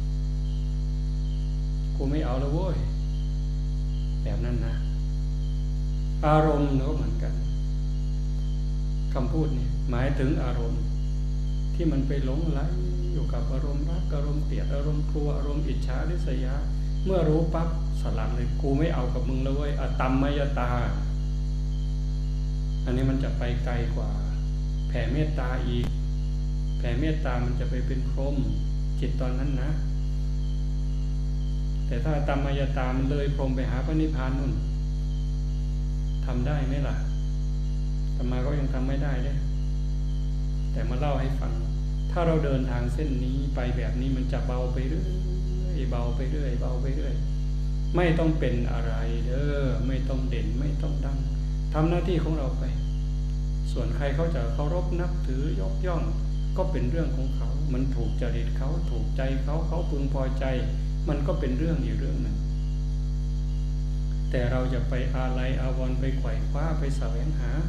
กูไม่เอาแล้วเว้ยแบบนั้นนะอารมณ์ก็เหมือนกันคำพูดนี่หมายถึงอารมณ์ที่มันไปหลงไหลอยู่กับอารมณ์รักอารมณ์เกลียดอารมณ์กลัวอารมณ์อิจฉาริษยาเมื่อรู้ปั๊บสลัดเลยกูไม่เอากับมึงแล้วเว้ยอะตัมมยตาอันนี้มันจะไปไกลกว่าแผ่เมตตาอีกแผ่เมตตามันจะไปเป็นพรหมจิตตอนนั้นนะแต่ถ้าตัมมยตามันเลยพรหมไปหาพระนิพพานนู่นทำได้ไหมล่ะธรรมาก็ยังทำไม่ได้เลยแต่มาเล่าให้ฟังถ้าเราเดินทางเส้นนี้ไปแบบนี้มันจะเบาไปเรื่อยเบาไปเรื่อยเบาไปเรื่อยไม่ต้องเป็นอะไรเด้อไม่ต้องเด่นไม่ต้องดังทำหน้าที่ของเราไปส่วนใครเขาจะเคารพนับถือยกย่องก็เป็นเรื่องของเขามันถูกจริตเขาถูกใจเขาเขาพึงพอใจมันก็เป็นเรื่องอีกเรื่องหนึ่งแต่เราจะไปอาลัยอาวรณ์ไปไขว่คว้าไปแสวงหา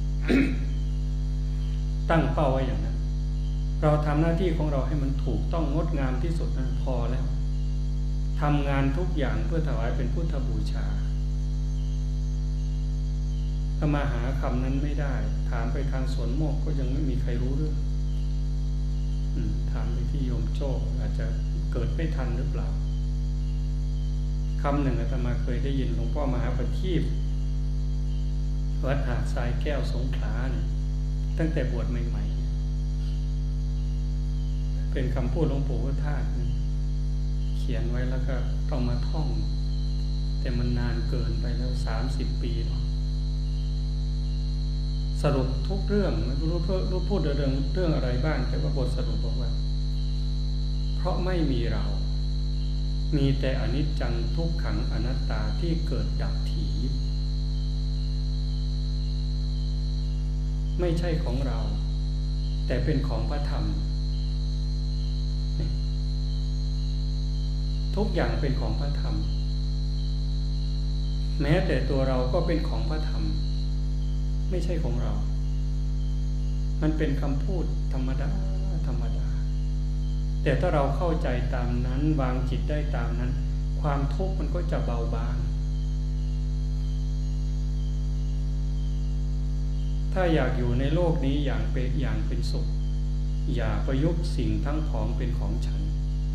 ตั้งเป้าไว้อย่างนั้นเราทำหน้าที่ของเราให้มันถูกต้องงดงามที่สุดนั้นพอแล้วทำงานทุกอย่างเพื่อถวายเป็นพุทธบูชาถ้ามาหาคำนั้นไม่ได้ถามไปทางสวนโมกก็ยังไม่มีใครรู้เรื่องถามไปที่โยมโจ้อาจจะเกิดไม่ทันหรือเปล่าคำหนึ่งอาตมาเคยได้ยินหลวงพ่อมหาประทีปวัดหาดทรายแก้วสงขลาเนี่ยตั้งแต่บวชใหม่ๆเป็นคำพูดหลวงปู่พุทธทาสเขียนไว้แล้วก็ต้องมาท่องแต่มันนานเกินไปแล้วสามสิบปีแล้วสรุปทุกเรื่องไม่รู้เพื่อรู้พูดเรื่องเรื่องอะไรบ้างแต่ว่าบทสรุปบอกว่าเพราะไม่มีเรามีแต่อนิจจังทุกขังอนัตตาที่เกิดดับถี่ยิบไม่ใช่ของเราแต่เป็นของพระธรรมทุกอย่างเป็นของพระธรรมแม้แต่ตัวเราก็เป็นของพระธรรมไม่ใช่ของเรามันเป็นคำพูดธรรมดาธรรมดาแต่ถ้าเราเข้าใจตามนั้นวางจิตได้ตามนั้นความทุกข์มันก็จะเบาบางถ้าอยากอยู่ในโลกนี้อย่างเป็นอย่างเป็นสุขอย่าประยุกต์สิ่งทั้งของเป็นของฉัน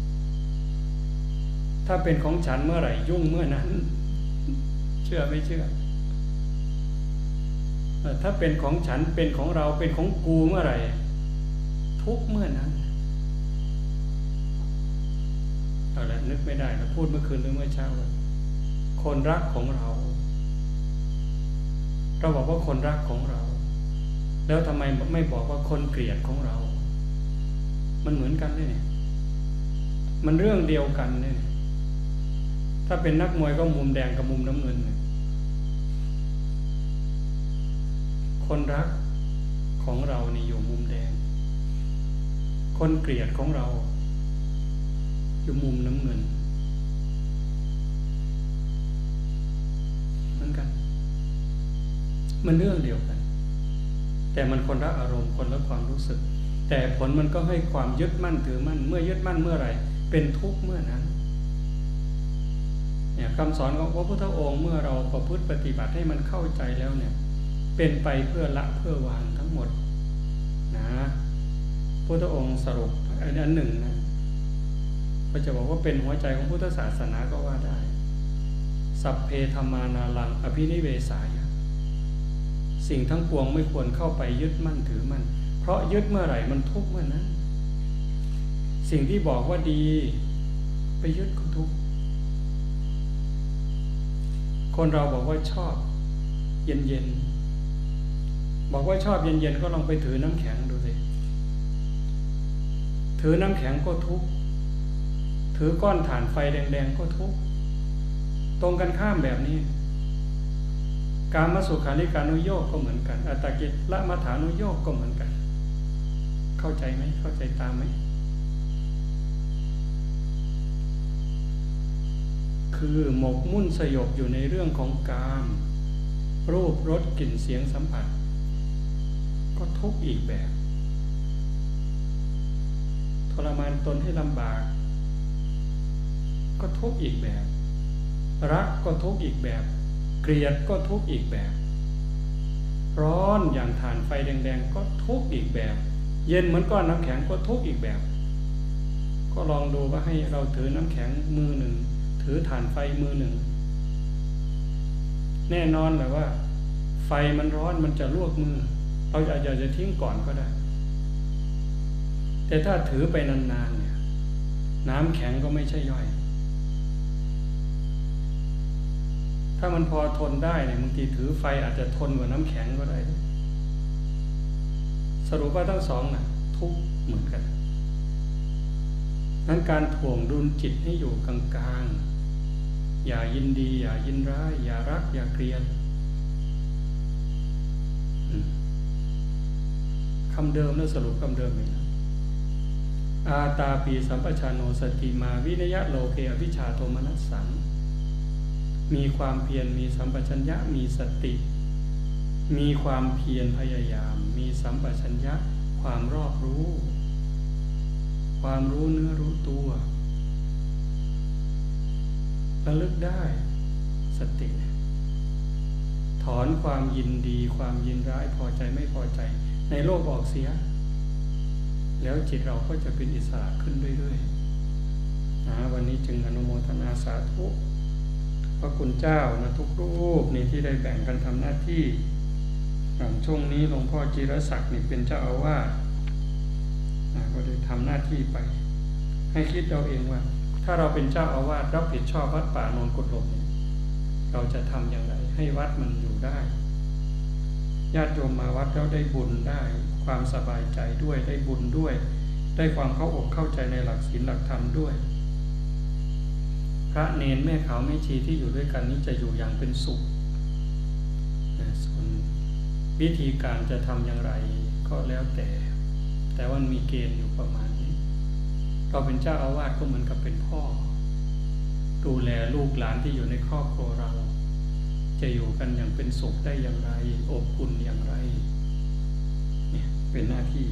ถ้าเป็นของฉันเมื่อไหร่ยุ่งเมื่อนั้นเชื่อไม่เชื่อถ้าเป็นของฉันเป็นของเราเป็นของกูเมื่อไหร่ทุกเมื่อนั้นเอาละนึกไม่ได้แล้วพูดเมื่อคืนหรือเมื่อเช้าคนรักของเราเราบอกว่าคนรักของเราแล้วทำไมไม่บอกว่าคนเกลียดของเรามันเหมือนกันเลยเนี่ยมันเรื่องเดียวกันเนี่ยถ้าเป็นนักมวยก็มุมแดงกับมุมน้ำเงินคนรักของเรานี่อยู่มุมแดงคนเกลียดของเราอยู่มุมน้ำเงินเหมือนกันมันเรื่องเดียวกันแต่มันคนละอารมณ์คนละความรู้สึกแต่ผลมันก็ให้ความยึดมั่นถือมั่นเมื่อยึดมั่นเมื่อไหร่เป็นทุกข์เมื่อนั้นเนี่ยคำสอนของพระพุทธองค์เมื่อเราประพฤติปฏิบัติให้มันเข้าใจแล้วเนี่ยเป็นไปเพื่อละเพื่อวางทั้งหมดนะพุทธองค์สรุปอันหนึ่งนะก็จะบอกว่าเป็นหัวใจของพุทธศาสนาก็ว่าได้สัพเพธัมมานารังอภินิเวสายะสิ่งทั้งปวงไม่ควรเข้าไปยึดมั่นถือมั่นเพราะยึดเมื่อไหร่มันทุกข์เมื่อนั้นสิ่งที่บอกว่าดีไปยึดก็ทุกข์คนเราบอกว่าชอบเย็นเย็นบอกว่าชอบเย็นเย็นก็ลองไปถือน้ำแข็งดูสิถือน้ำแข็งก็ทุกข์ถือก้อนถ่านไฟแดงๆก็ทุกข์ตรงกันข้ามแบบนี้กามสุขาริการุโยคก็เหมือนกันอัตตกิลมัฏฐานุโยคก็เหมือนกันเข้าใจไหมเข้าใจตามไหมคือหมกมุ่นสยบอยู่ในเรื่องของกามรูปรสกลิ่นเสียงสัมผัสก็ทุกข์อีกแบบทรมานตนให้ลำบากก็ทุกข์อีกแบบรักก็ทุกข์อีกแบบเกลียดก็ทุกข์อีกแบบร้อนอย่างถ่านไฟแดงๆก็ทุกข์อีกแบบเย็นเหมือนก้อนน้ำแข็งก็ทุกข์อีกแบบก็ลองดูว่าให้เราถือน้ำแข็งมือหนึ่งถือถ่านไฟมือหนึ่งแน่นอนแบบว่าไฟมันร้อนมันจะลวกมือเราอาจจะทิ้งก่อนก็ได้แต่ถ้าถือไปนานๆเนี่ยน้ำแข็งก็ไม่ใช่ย่อยถ้ามันพอทนได้เนี่ยบางทีถือไฟอาจจะทนกว่าน้ำแข็งก็ได้สรุปว่าทั้งสองน่ะทุกข์เหมือนกันนั้นการถ่วงดุลจิตให้อยู่กลางๆอย่ายินดีอย่ายินร้ายอย่ารักอย่าเกลียดคำเดิมแล้วสรุปคำเดิมเลยนะอาตาปีสัมปชานโนสติมาวินยะโลเกอภิชาโทมนัสสังมีความเพียรมีสัมปชัญญะมีสติมีความเพียรพยายามมีสัมปชัญญะความรอบรู้ความรู้เนื้อรู้ตัวระลึกได้สติถอนความยินดีความยินร้ายพอใจไม่พอใจในโลกออกเสียแล้วจิตเราก็จะเป็นอิสระขึ้นเรื่อยๆนะวันนี้จึงอนุโมทนาสาธุพระคุณเจ้านะทุกรูปนี่ที่ได้แบ่งกันทำหน้าที่อย่างช่วงนี้หลวงพ่อจิรศักดิ์นี่เป็นเจ้าอาวาสก็ได้ทำหน้าที่ไปให้คิดเราเองว่าถ้าเราเป็นเจ้าอาวาสรับผิดชอบวัดป่าโนนกุฎลมเนี่ยเราจะทำอย่างไรให้วัดมันอยู่ได้ญาติโยมมาวัดแล้วได้บุญได้ความสบายใจด้วยได้บุญด้วยได้ความเข้าอกเข้าใจในหลักศีลหลักธรรมด้วยพระเนรแม่ขาวแม่ชีที่อยู่ด้วยกันนี้จะอยู่อย่างเป็นสุขส่วนวิธีการจะทำอย่างไรก็แล้วแต่แต่ว่ามีเกณฑ์อยู่ประมาณนี้เราเป็นเจ้าอาวาสก็เหมือนกับเป็นพ่อดูแลลูกหลานที่อยู่ในครอบครัวเราจะอยู่กันอย่างเป็นสุขได้อย่างไรอบอุ่นอย่างไรเนี่ยเป็นหน้าที่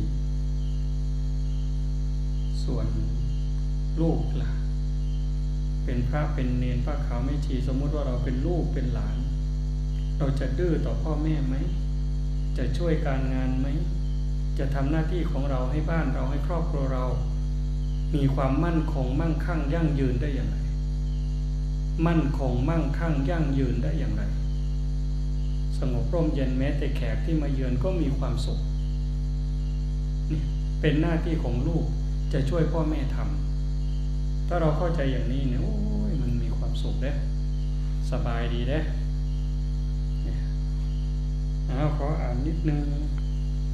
ส่วนลูกหลานเป็นพระเป็นเนรพระขาวแม่ชีสมมติว่าเราเป็นลูกเป็นหลานเราจะดื้อต่อพ่อแม่ไหมจะช่วยการงานไหมจะทำหน้าที่ของเราให้บ้านเราให้ครอบครัวเรามีความมั่นคงมั่งคั่งยั่งยืนได้อย่างไรมั่นคงมั่งคั่งยั่งยืนได้อย่างไรสงบร่มเย็นแม้แต่แขกที่มาเยือนก็มีความสุขนี่เป็นหน้าที่ของลูกจะช่วยพ่อแม่ทำถ้าเราเข้าใจอย่างนี้เนี่ยโอ้ยมันมีความสุขเด้สบายดีเด้เอาขออ่านนิดนึง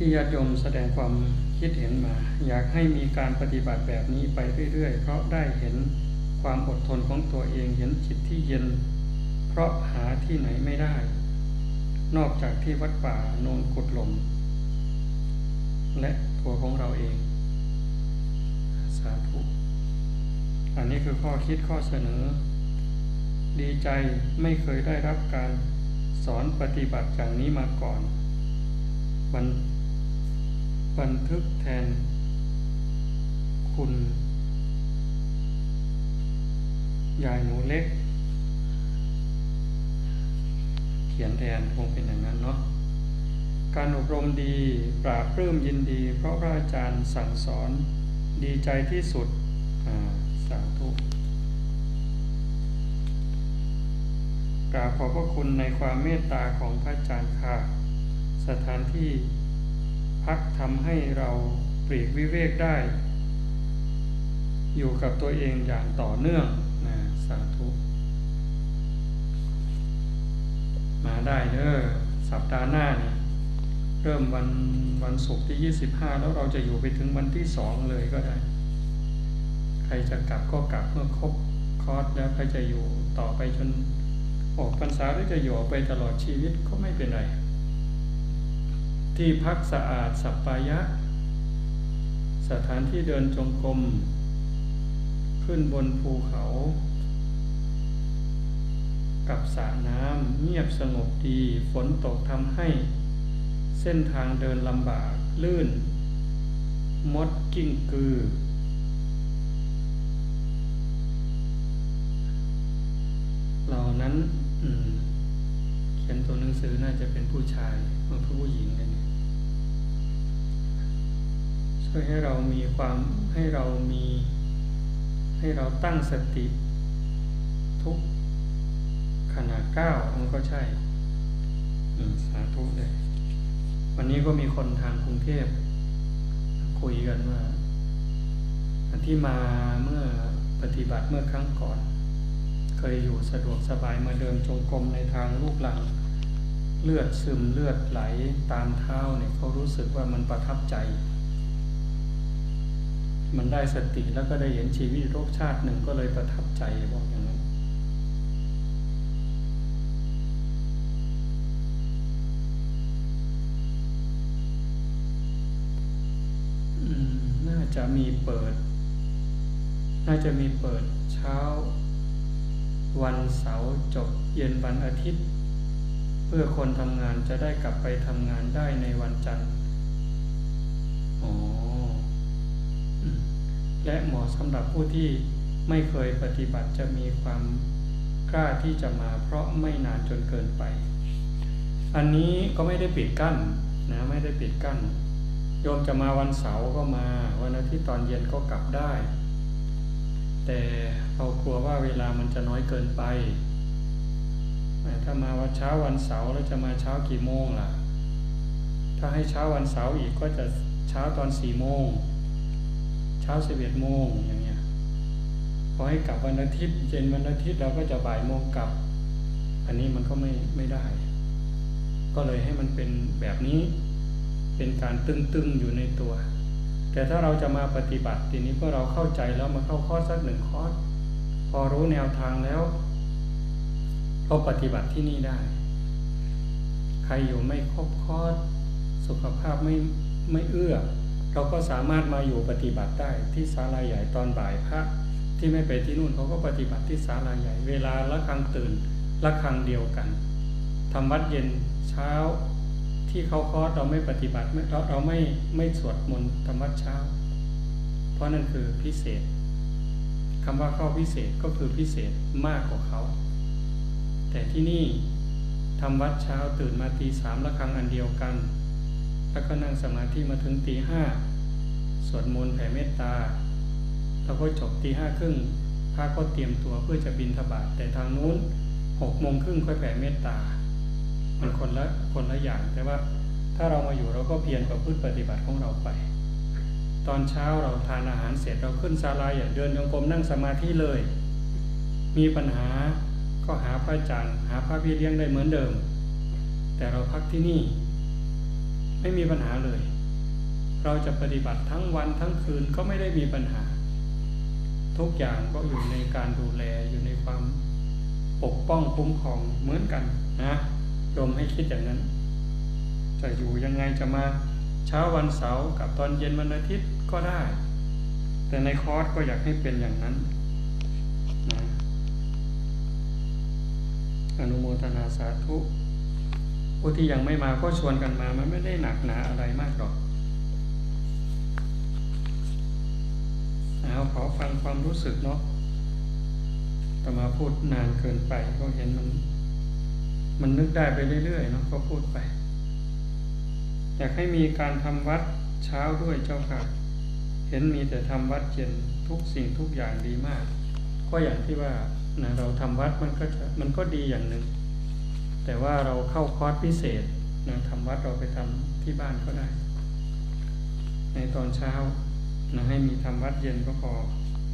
ที่ญาติโยมแสดงความคิดเห็นมาอยากให้มีการปฏิบัติแบบนี้ไปเรื่อยๆเพราะได้เห็นความอดทนของตัวเองเห็นจิตที่เย็นเพราะหาที่ไหนไม่ได้นอกจากที่วัดป่าโนนกุดหลมและตัวของเราเองสาธุอันนี้คือข้อคิดข้อเสนอดีใจไม่เคยได้รับการสอนปฏิบัติอย่างนี้มาก่อนบันบันทึกแทนคุณยายหนูเล็กเขียนแทนคงเป็นอย่างนั้นเนาะการอบรมดีปราบปลื้มยินดีเพราะพระอาจารย์สั่งสอนดีใจที่สุดสาธุกราบขอบพระคุณในความเมตตาของพระอาจารย์ค่ะสถานที่พักทำให้เราปลีกวิเวกได้อยู่กับตัวเองอย่างต่อเนื่องนะสาธุมาได้เด้อสัปดาห์หน้านี่เริ่มวันวันศุกร์ที่ยี่สิบห้าแล้วเราจะอยู่ไปถึงวันที่สองเลยก็ได้ใครจะกลับก็กลับเมื่อครบคอร์สแล้วใครจะอยู่ต่อไปจนออกพรรษาหรือจะอยู่ไปตลอดชีวิตก็ไม่เป็นไรที่พักสะอาดสัปปายะสถานที่เดินจงกรมขึ้นบนภูเขากับสระน้ำเงียบสงบดีฝนตกทำให้เส้นทางเดินลำบากลื่นมดกิ้งกือเหล่านั้นเขียนตัวหนังสือน่าจะเป็นผู้ชายหรือผู้หญิงกันเนี่ยช่วยให้เรามีความให้เรามีให้เราตั้งสติทุกขณะก้าวมันก็ใช่สาธุเลยวันนี้ก็มีคนทางกรุงเทพคุยกันว่าที่มาเมื่อปฏิบัติเมื่อครั้งก่อนเคยอยู่สะดวกสบายมาเดินจงกรมในทางลูกหลังเลือดซึมเลือดไหลตามเท้าเนี่ยเขารู้สึกว่ามันประทับใจมันได้สติแล้วก็ได้เห็นชีวิตโลกชาติหนึ่งก็เลยประทับใจบอกอย่างนั้นน่าจะมีเปิดน่าจะมีเปิดเช้าวันเสาร์จบเย็นวันอาทิตย์เพื่อคนทำงานจะได้กลับไปทำงานได้ในวันจันทร์อ๋อและเหมาะสำหรับผู้ที่ไม่เคยปฏิบัติจะมีความกล้าที่จะมาเพราะไม่นานจนเกินไปอันนี้ก็ไม่ได้ปิดกั้นนะไม่ได้ปิดกั้นโยมจะมาวันเสาร์ก็มาวันอาทิตย์ตอนเย็นก็กลับได้แต่เรากลัวว่าเวลามันจะน้อยเกินไปถ้ามาวันเช้าวันเสาร์แล้วจะมาเช้ากี่โมงล่ะถ้าให้เช้าวันเสาร์อีกก็จะเช้าตอนสี่โมงเช้าสิบเอ็ดโมงอย่างเงี้ยพอให้กลับวันอาทิตย์เย็นวันอาทิตย์เราก็จะบ่ายโมงกลับอันนี้มันก็ไม่ไม่ได้ก็เลยให้มันเป็นแบบนี้เป็นการตึงๆอยู่ในตัวแต่ถ้าเราจะมาปฏิบัติทีนี้เมื่อเราเข้าใจแล้วมาเข้าคอร์สสักหนึ่งคอร์สพอรู้แนวทางแล้วเราปฏิบัติที่นี่ได้ใครอยู่ไม่ครบคอร์สสุขภาพไม่ไม่เอื้อเราก็สามารถมาอยู่ปฏิบัติได้ที่ศาลาใหญ่ตอนบ่ายพระที่ไม่ไปที่นู่นเขาก็ปฏิบัติที่ศาลาใหญ่เวลาละครั้งตื่นละครั้งเดียวกันทำวัดเย็นเช้าที่เขาคอร์สเราไม่ปฏิบัติเราเราไม่ไม่สวดมนต์ธรรมวัดเช้าเพราะนั่นคือพิเศษคำว่าเข้าพิเศษก็คือพิเศษมากกว่าเขาแต่ที่นี่ทำวัดเช้าตื่นมาตีสามละครั้งอันเดียวกันแล้วก็นั่งสมาธิมาถึงตีห้าสวดมนต์แผ่เมตตาแล้วก็จบตีห้าครึ่งพระก็เตรียมตัวเพื่อจะบิณฑบาตแต่ทางนู้นหกโมงครึ่งค่อยแผ่เมตตามันคนละคนละอย่างแต่ว่าถ้าเรามาอยู่เราก็เพียรประพฤติปฏิบัติของเราไปตอนเช้าเราทานอาหารเสร็จเราขึ้นศาลาอย่าเดินโยกมนั่งสมาธิเลยมีปัญหาก็หาพระอาจารย์หาพระพี่เลี้ยงได้เหมือนเดิมแต่เราพักที่นี่ไม่มีปัญหาเลยเราจะปฏิบัติทั้งวันทั้งคืนก็ไม่ได้มีปัญหาทุกอย่างก็อยู่ในการดูแลอยู่ในความปกป้องคุ้มครองเหมือนกันนะโยมให้คิดอย่างนั้นจะอยู่ยังไงจะมาเช้าวันเสาร์กับตอนเย็นวันอาทิตย์ก็ได้แต่ในคอร์สก็อยากให้เป็นอย่างนั้นนะอนุโมทนาสาธุผู้ที่ยังไม่มาก็ชวนกันมามันไม่ได้หนักหนาอะไรมากหรอกเอาขอฟังความรู้สึกเนาะแต่มาพูดนานเกินไปก็เห็นมันมันนึกได้ไปเรื่อยๆเนาะก็พูดไปอยากให้มีการทำวัดเช้าด้วยเจ้าค่ะเห็นมีแต่ทำวัดเย็นทุกสิ่งทุกอย่างดีมากก็อย่างที่ว่านะเราทำวัดมันก็จะมันก็ดีอย่างหนึ่งแต่ว่าเราเข้าคอร์สพิเศษนะทำวัดเราไปทำที่บ้านก็ได้ในตอนเช้านะให้มีทำวัดเย็นก็พอ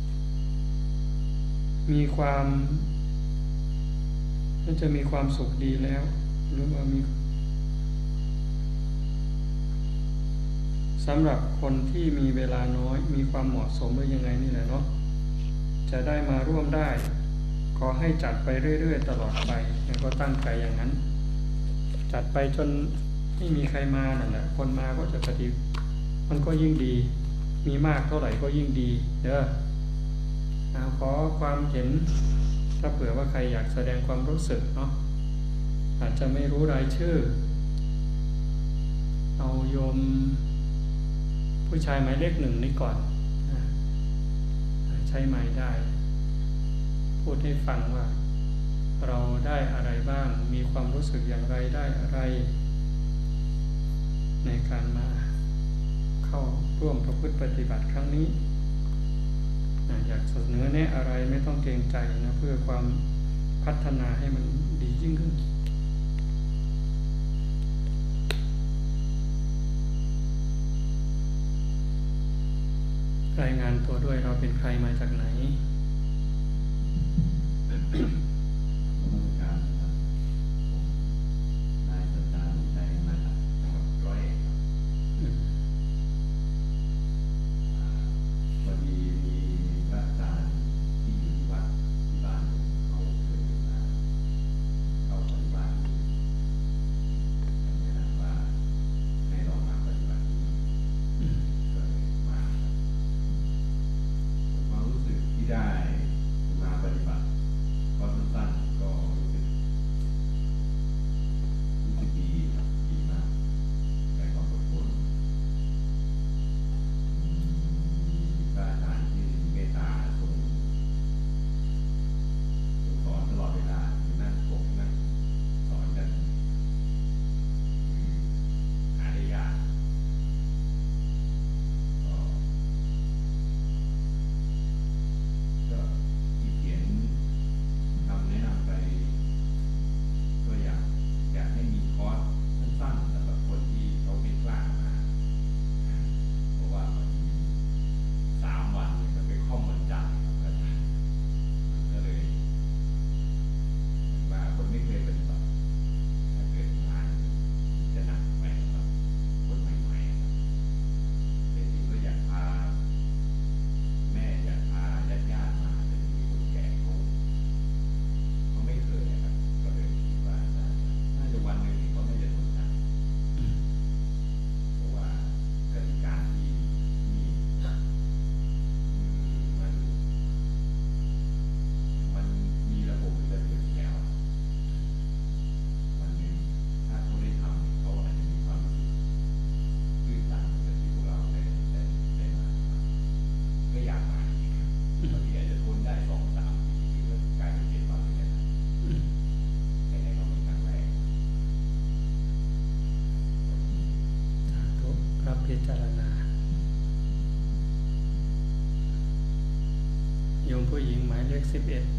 มีความก็จะมีความสุขดีแล้วหรือว่ามีสำหรับคนที่มีเวลาน้อยมีความเหมาะสมหรือยังไงนี่แหละเนาะจะได้มาร่วมได้ขอให้จัดไปเรื่อยๆตลอดไปแล้วก็ตั้งใจอย่างนั้นจัดไปจนไม่มีใครมานั่นแหละคนมาก็จะปฏิมันก็ยิ่งดีมีมากเท่าไหร่ก็ยิ่งดีเด้อเอาขอความเห็นถ้าเผื่อว่าใครอยากแสดงความรู้สึกเนาะอาจจะไม่รู้รายชื่อเอาโยมผู้ชายหมายเลขหนึ่งนี่ก่อนใช้ไม้ได้พูดให้ฟังว่าเราได้อะไรบ้างมีความรู้สึกอย่างไรได้อะไรในการมาเข้าร่วมประพฤติปฏิบัติครั้งนี้อยากเสนอแนะอะไรไม่ต้องเกรงใจนะเพื่อความพัฒนาให้มันดียิ่งขึ้นรายงานตัวด้วยเราเป็นใครมาจากไหนพิจารณาโยมผู้หญิงหมายเลขสิบเอ็ด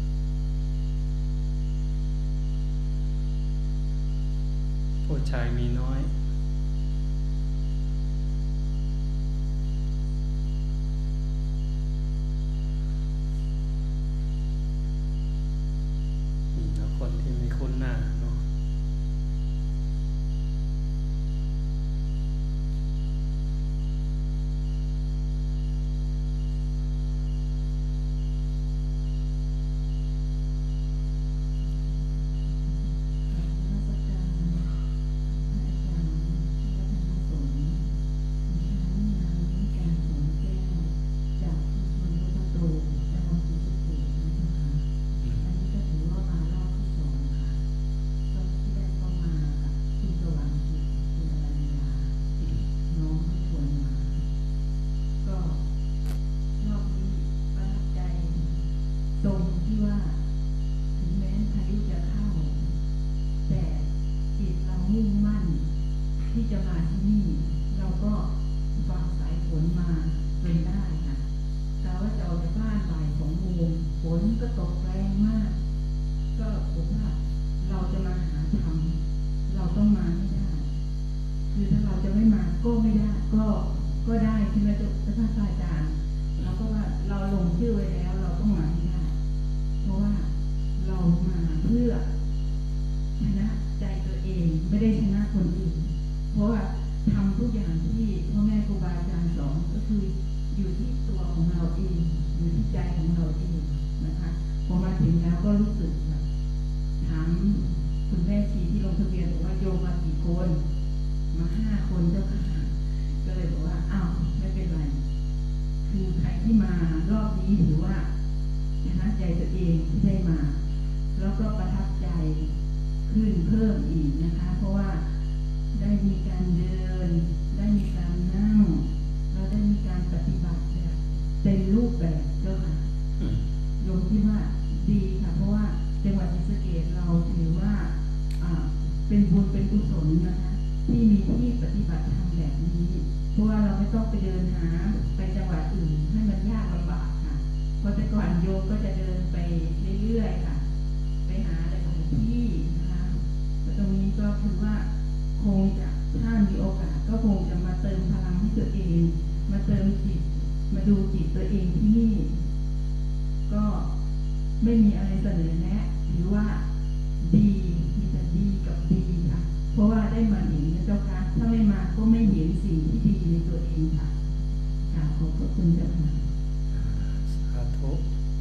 ผู้ชายมีน้อยคนที่ไม่คุ้นหน้าเนาะคืออยู่ที่ตัวของเราเองอยู่ที่ใจของเราเองนะคะพอมาถึงแล้วก็รู้สึกแบบถามคุณแม่ชีที่ลงทะเบียนบอกว่าโยมมากี่คนมาห้าคนเจ้าค่ะก็เลยบอกว่าอ้าวไม่เป็นไรคือใครที่มารอบนี้ถือว่าชนะใจตัวเองที่ได้มาแล้วก็ประทับใจขึ้นเพิ่มอีกนะคะเพราะว่าได้มีการเดินได้มีการนั่งแล้วได้มีการปฏิบัติแบบเต็มรูปแบบเจ้าค่ะโยมคิดว่าดีค่ะเพราะว่าจังหวัดศรีสะเกษเราถือว่าเป็นบุญเป็นกุศลนะคะที่มีที่ปฏิบัติธรรมแบบนี้เพราะว่าเราไม่ต้องไปเดินหาไปจังหวัดอื่นให้มันยากลำบากค่ะเพราะแต่ก่อนโยมก็จะเดินไปเรื่อยๆค่ะไปหาหลายๆที่นะคะแล้วตรงนี้ก็คือว่าคงจะถ้ามีโอกาสก็คงจะมาเติมพลังให้ตัวเองมาเติมจิตมาดูจิตตัวเองที่นี่ก็ไม่มีอะไรเสนอแนะหรือว่าดีมีแต่ดีกับดีค่ะเพราะว่าได้มาเห็นนะเจ้าค่ะถ้าไม่มาก็ไม่เห็นสิ่งที่ดีในตัวเองค่ะค่ะขอบพระคุณเจ้าค่ะสาธุ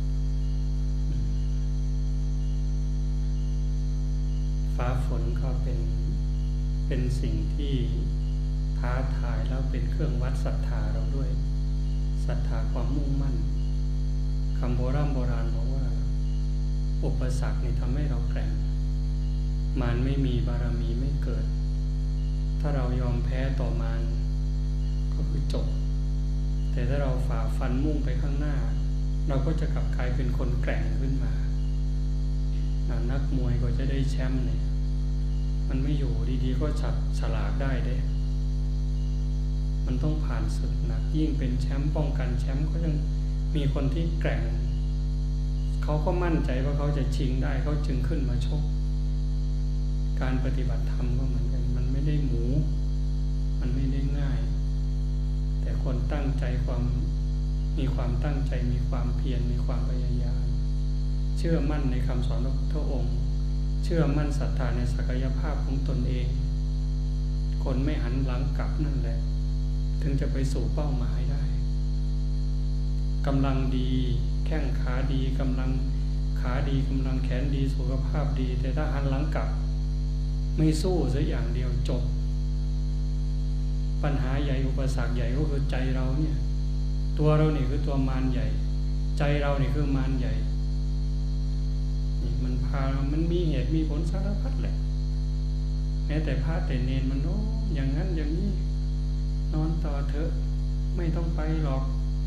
ฟ้าฝนก็เป็นเป็นสิ่งที่ท้าทายแล้วเป็นเครื่องวัดศรัทธาเราด้วยศรัทธาความมุ่งมั่นคำโบราณโบราณบอกว่าอุปสรรคนี่ทำให้เราแกร่งมารไม่มีบารมีไม่เกิดถ้าเรายอมแพ้ต่อมารก็คือจบแต่ถ้าเราฝ่าฟันมุ่งไปข้างหน้าเราก็จะกลับกลายเป็นคนแกร่งขึ้นมานักมวยก็จะได้แชมป์เนี่ยมันไม่อยู่ดีๆก็ฉับฉลาดได้เด้มันต้องผ่านศึกหนักยิ่งเป็นแชมป์ป้องกันแชมป์ก็ยังมีคนที่แกร่งเขาก็มั่นใจว่าเขาจะชิงได้เขาจึงขึ้นมาชกการปฏิบัติธรรมก็เหมือนกันมันไม่ได้หมูมันไม่ได้ง่ายแต่คนตั้งใจความมีความตั้งใจมีความเพียรมีความพยายามเชื่อมั่นในคำสอนของพระองค์เชื่อมั่นศรัทธาในศักยภาพของตนเองคนไม่หันหลังกลับนั่นแหละถึงจะไปสู่เป้าหมายได้กำลังดีแข้งขาดีกำลังขาดีกำลังแขนดีสุขภาพดีแต่ถ้าหันหลังกลับไม่สู้สักอย่างเดียวจบปัญหาใหญ่อุปสรรคใหญ่ก็คือใจเราเนี่ยตัวเรานี่คือตัวมารใหญ่ใจเรานี่คือมารใหญ่นี่มันพามันมีเหตุมีผลสารพัดแหละแม้แต่พระแต่เนรมันโอ้อย่างนั้นอย่างนี้นอนต่อเถอะไม่ต้องไปหรอก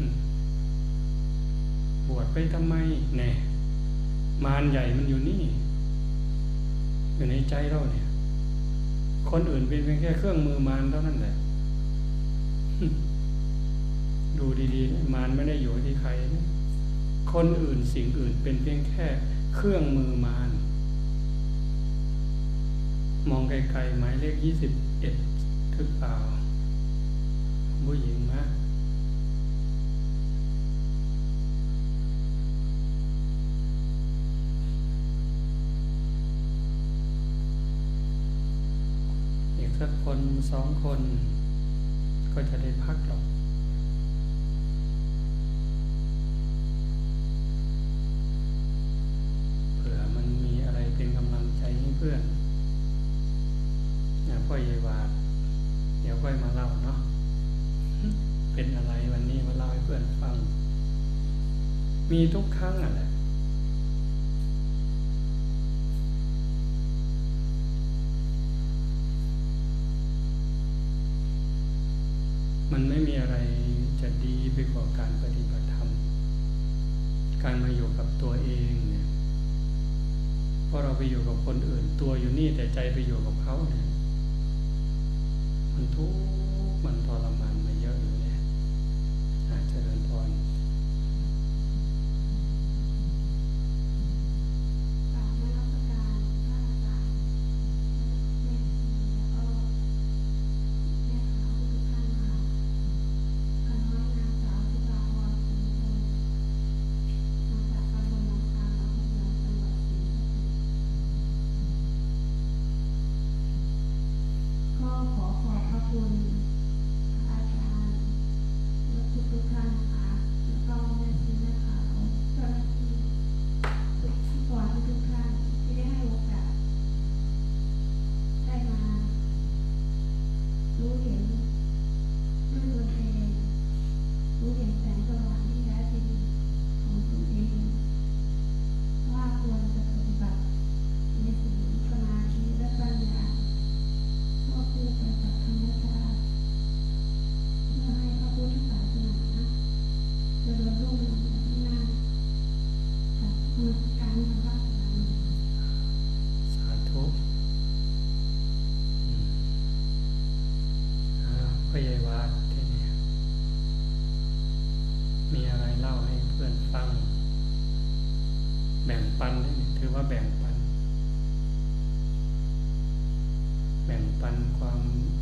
บวชไปทำไมแน่มารใหญ่มันอยู่นี่อยู่ในใจเราเนี่ยคนอื่นเป็นเพียงแค่เครื่องมือมารเท่านั้นแหละดูดีๆมารไม่ได้อยู่ที่ใครนะคนอื่นสิ่งอื่นเป็นเพียงแค่เครื่องมือมารมองไกลๆหมายเลขยี่สิบเอ็ดหรือเปล่าผู้หญิงนะอีกสักคนสองคนก็จะได้พักหรอกเผื่อมันมีอะไรเป็นกำลังใจให้เพื่อนอย่าพ่อเยวาเดี๋ยวค่อยมาเล่าเนาะเป็นอะไรวันนี้มาเล่าให้เพื่อนฟังมีทุกครั้งอ่ะแหละมันไม่มีอะไรจะดีไปกว่าการปฏิบัติธรรมการมาอยู่กับตัวเองเนี่ยเพราะเราไปอยู่กับคนอื่นตัวอยู่นี่แต่ใจไปอยู่กับเขาเนี่ยมันทุกข์มันทรมานมาเยอะอยู่เนี่ยอาจจะเดินพรขอขอบพระคุณพระอาเล่าให้เพื่อนฟังแบ่งปันนี่ถือว่าแบ่งปันแบ่งปันความ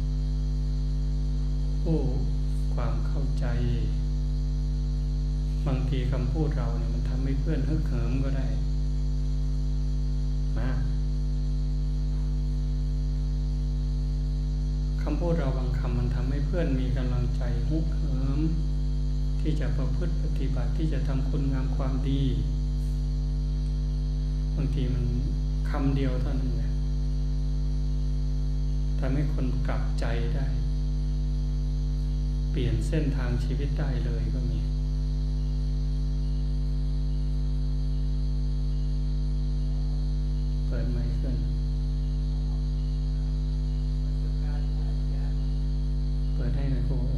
รู้ความเข้าใจบางทีคำพูดเราเนี่ยมันทำให้เพื่อนฮึกเหิมก็ได้นะคำพูดเราบางคำมันทำให้เพื่อนมีกำลังใจฮึกเหิมที่จะประพฤติปฏิบัติที่จะทำคุณงามความดีบางทีมันคำเดียวเท่านั้นแหละทำให้คนกลับใจได้เปลี่ยนเส้นทางชีวิตได้เลยก็มีเปิดไมค์ขึ้นเปิดให้หน่อยโอ้โห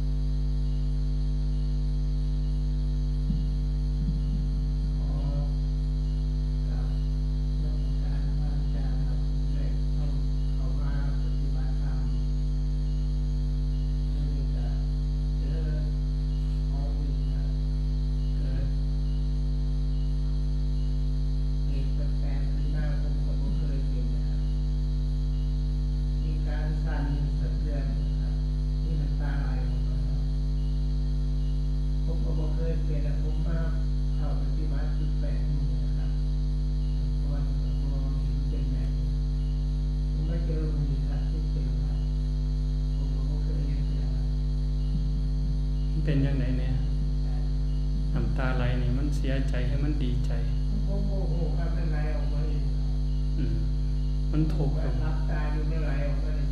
เป็นยังไงเนี่ยน้ำตาไหลนี่มันเสียใจให้มันดีใจโอ้โหโอ้ครับมันไหลออกมาอีกอืมมันถูกแบบรับตาอยู่ไม่ไหลออกมาเลย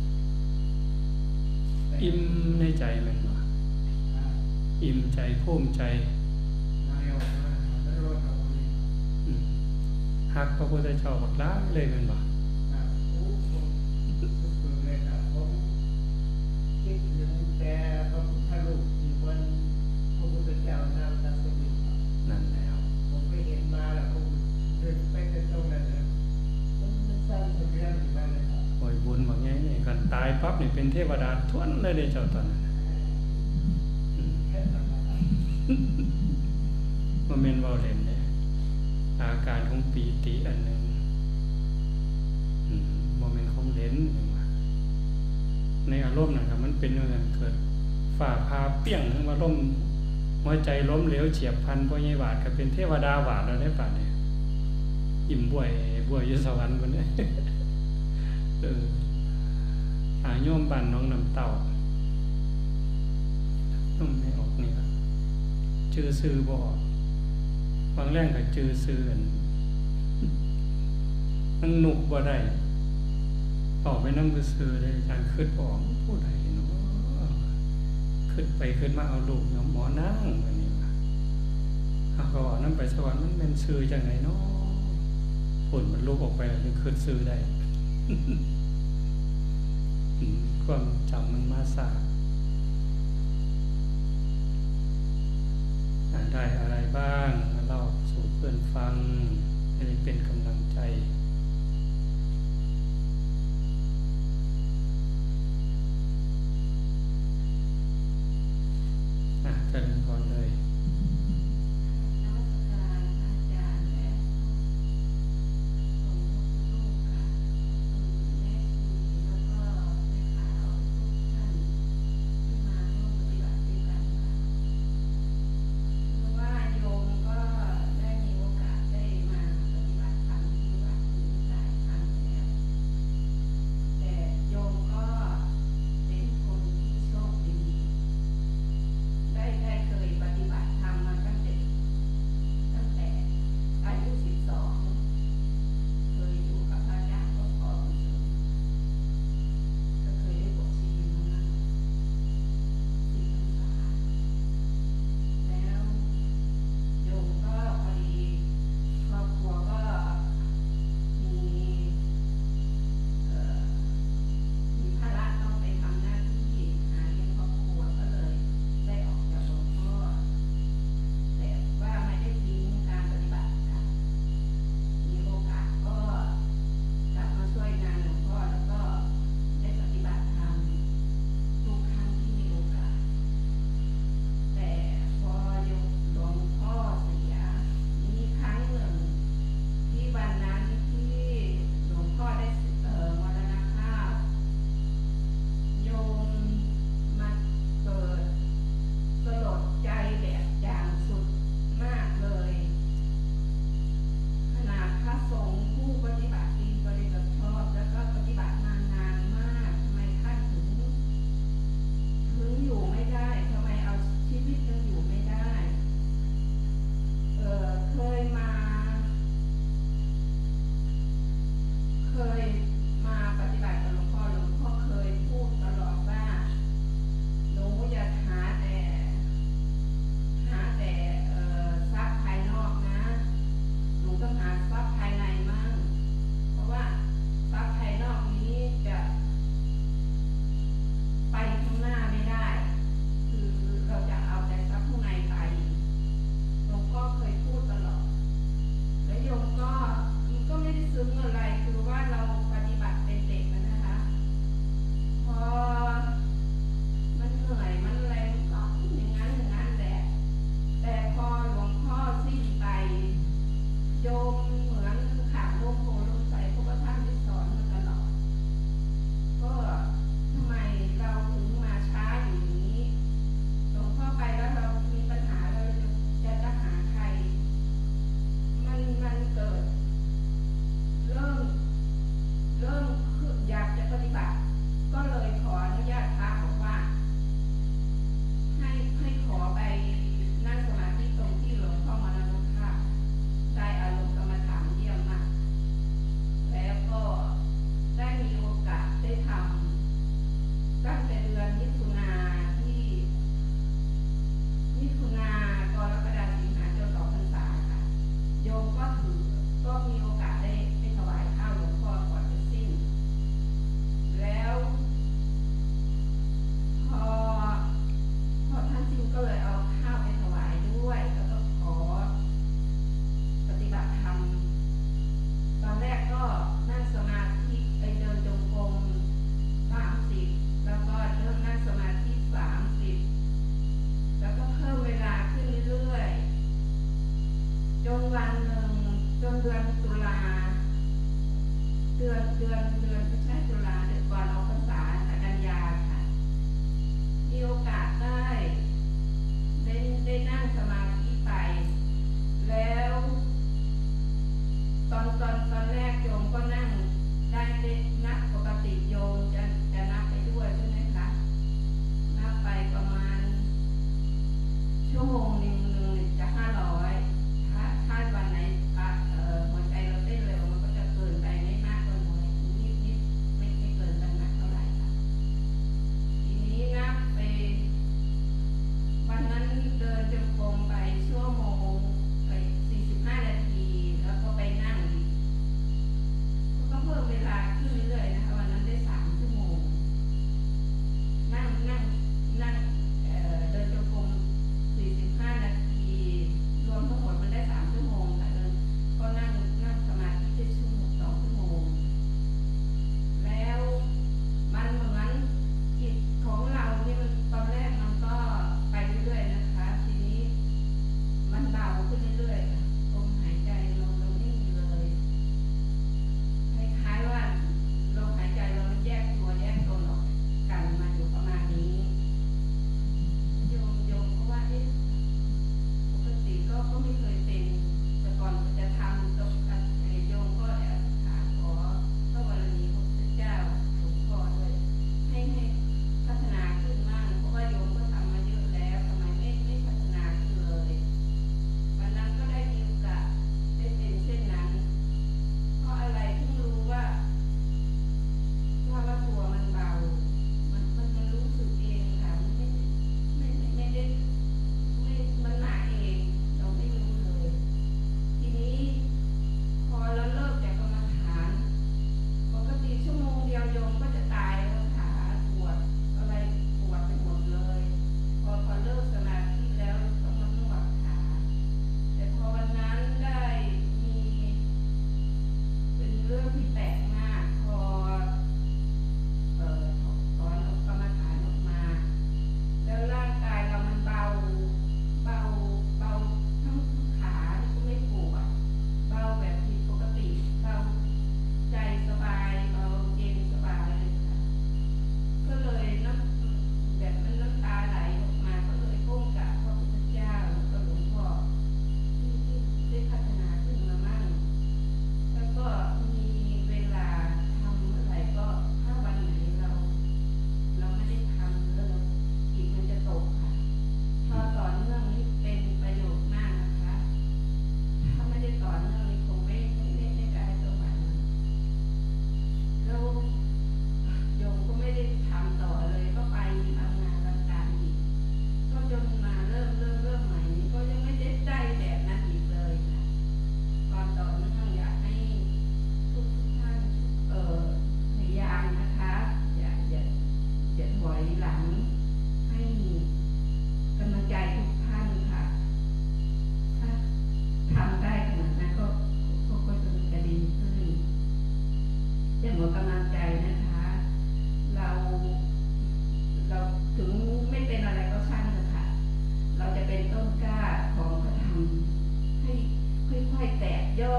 อิ่มในใจมันวะอิ่มใจภูมิใจไหลออกมาไม่รอดออกมาอืมฮักพระพุทธเจ้าบักล้าเลยมันวะนั่นแล้วผมไปเห็นมาแล้วผมเดินไปแต่ตรงนั้นเลยมันมันสร้างเป็นเรื่องอยู่บ้างเลยครับโอ้ยบุญบอกไงนี่กันตายปั๊บนี่เป็นเทวดาทวนเลยเด้เจ้าตอนนั้นมันเป็นว่าเล่นเนี่ยอาการของปีติอันหนึ่งโมเมนต์ของเล่นในอารมณ์นะครับมันเป็นเรื่องเกิดฝ่าพาเปี้ยงถึงว่าล่มหัวใจล้มเหลวเฉียบพลันพ่อใหญ่หวาดก็เป็นเทวดาหวาดแล้วได้ป่ะเนี่ยอิ่มบ่วยบ่วยอยู่สวรรค์คนนี้เอออาโยมบันน้องน้ำเต่าต้องไม่ออกนี่ครับจื้อซื้อบ่ออกบางแรงก็จื้อซื้อมันหนุกบ่ได้ออกไปนั่งซื้อเลยอาจารย์ขึ้นออกผู้ใดเนาะขึ้นไปขึ้นมาเอาลูกหมอนั่งแบบนี้ว่าเขาก็บอกนั่นไปสวรรค์มันเป็นซื้อจากไหนเนาะผลมันลูกออกไปแล้วมันขึ้นซื้อได้ความจำมันมาสาได้อะไรบ้างเล่าสู่เพื่อนฟังให้เป็นกำลังใจเจริญพรเลยนมัสการอาจารย์และองค์พระพุทธรูปค่ะแม่ชีแล้วก็แม่ขาวทุกท่านที่มาร่วมปฏิบัติด้วยกันค่ะคือว่าโยมก็ได้มีโอกาสได้มาปฏิบัติธรรมที่วัดนี้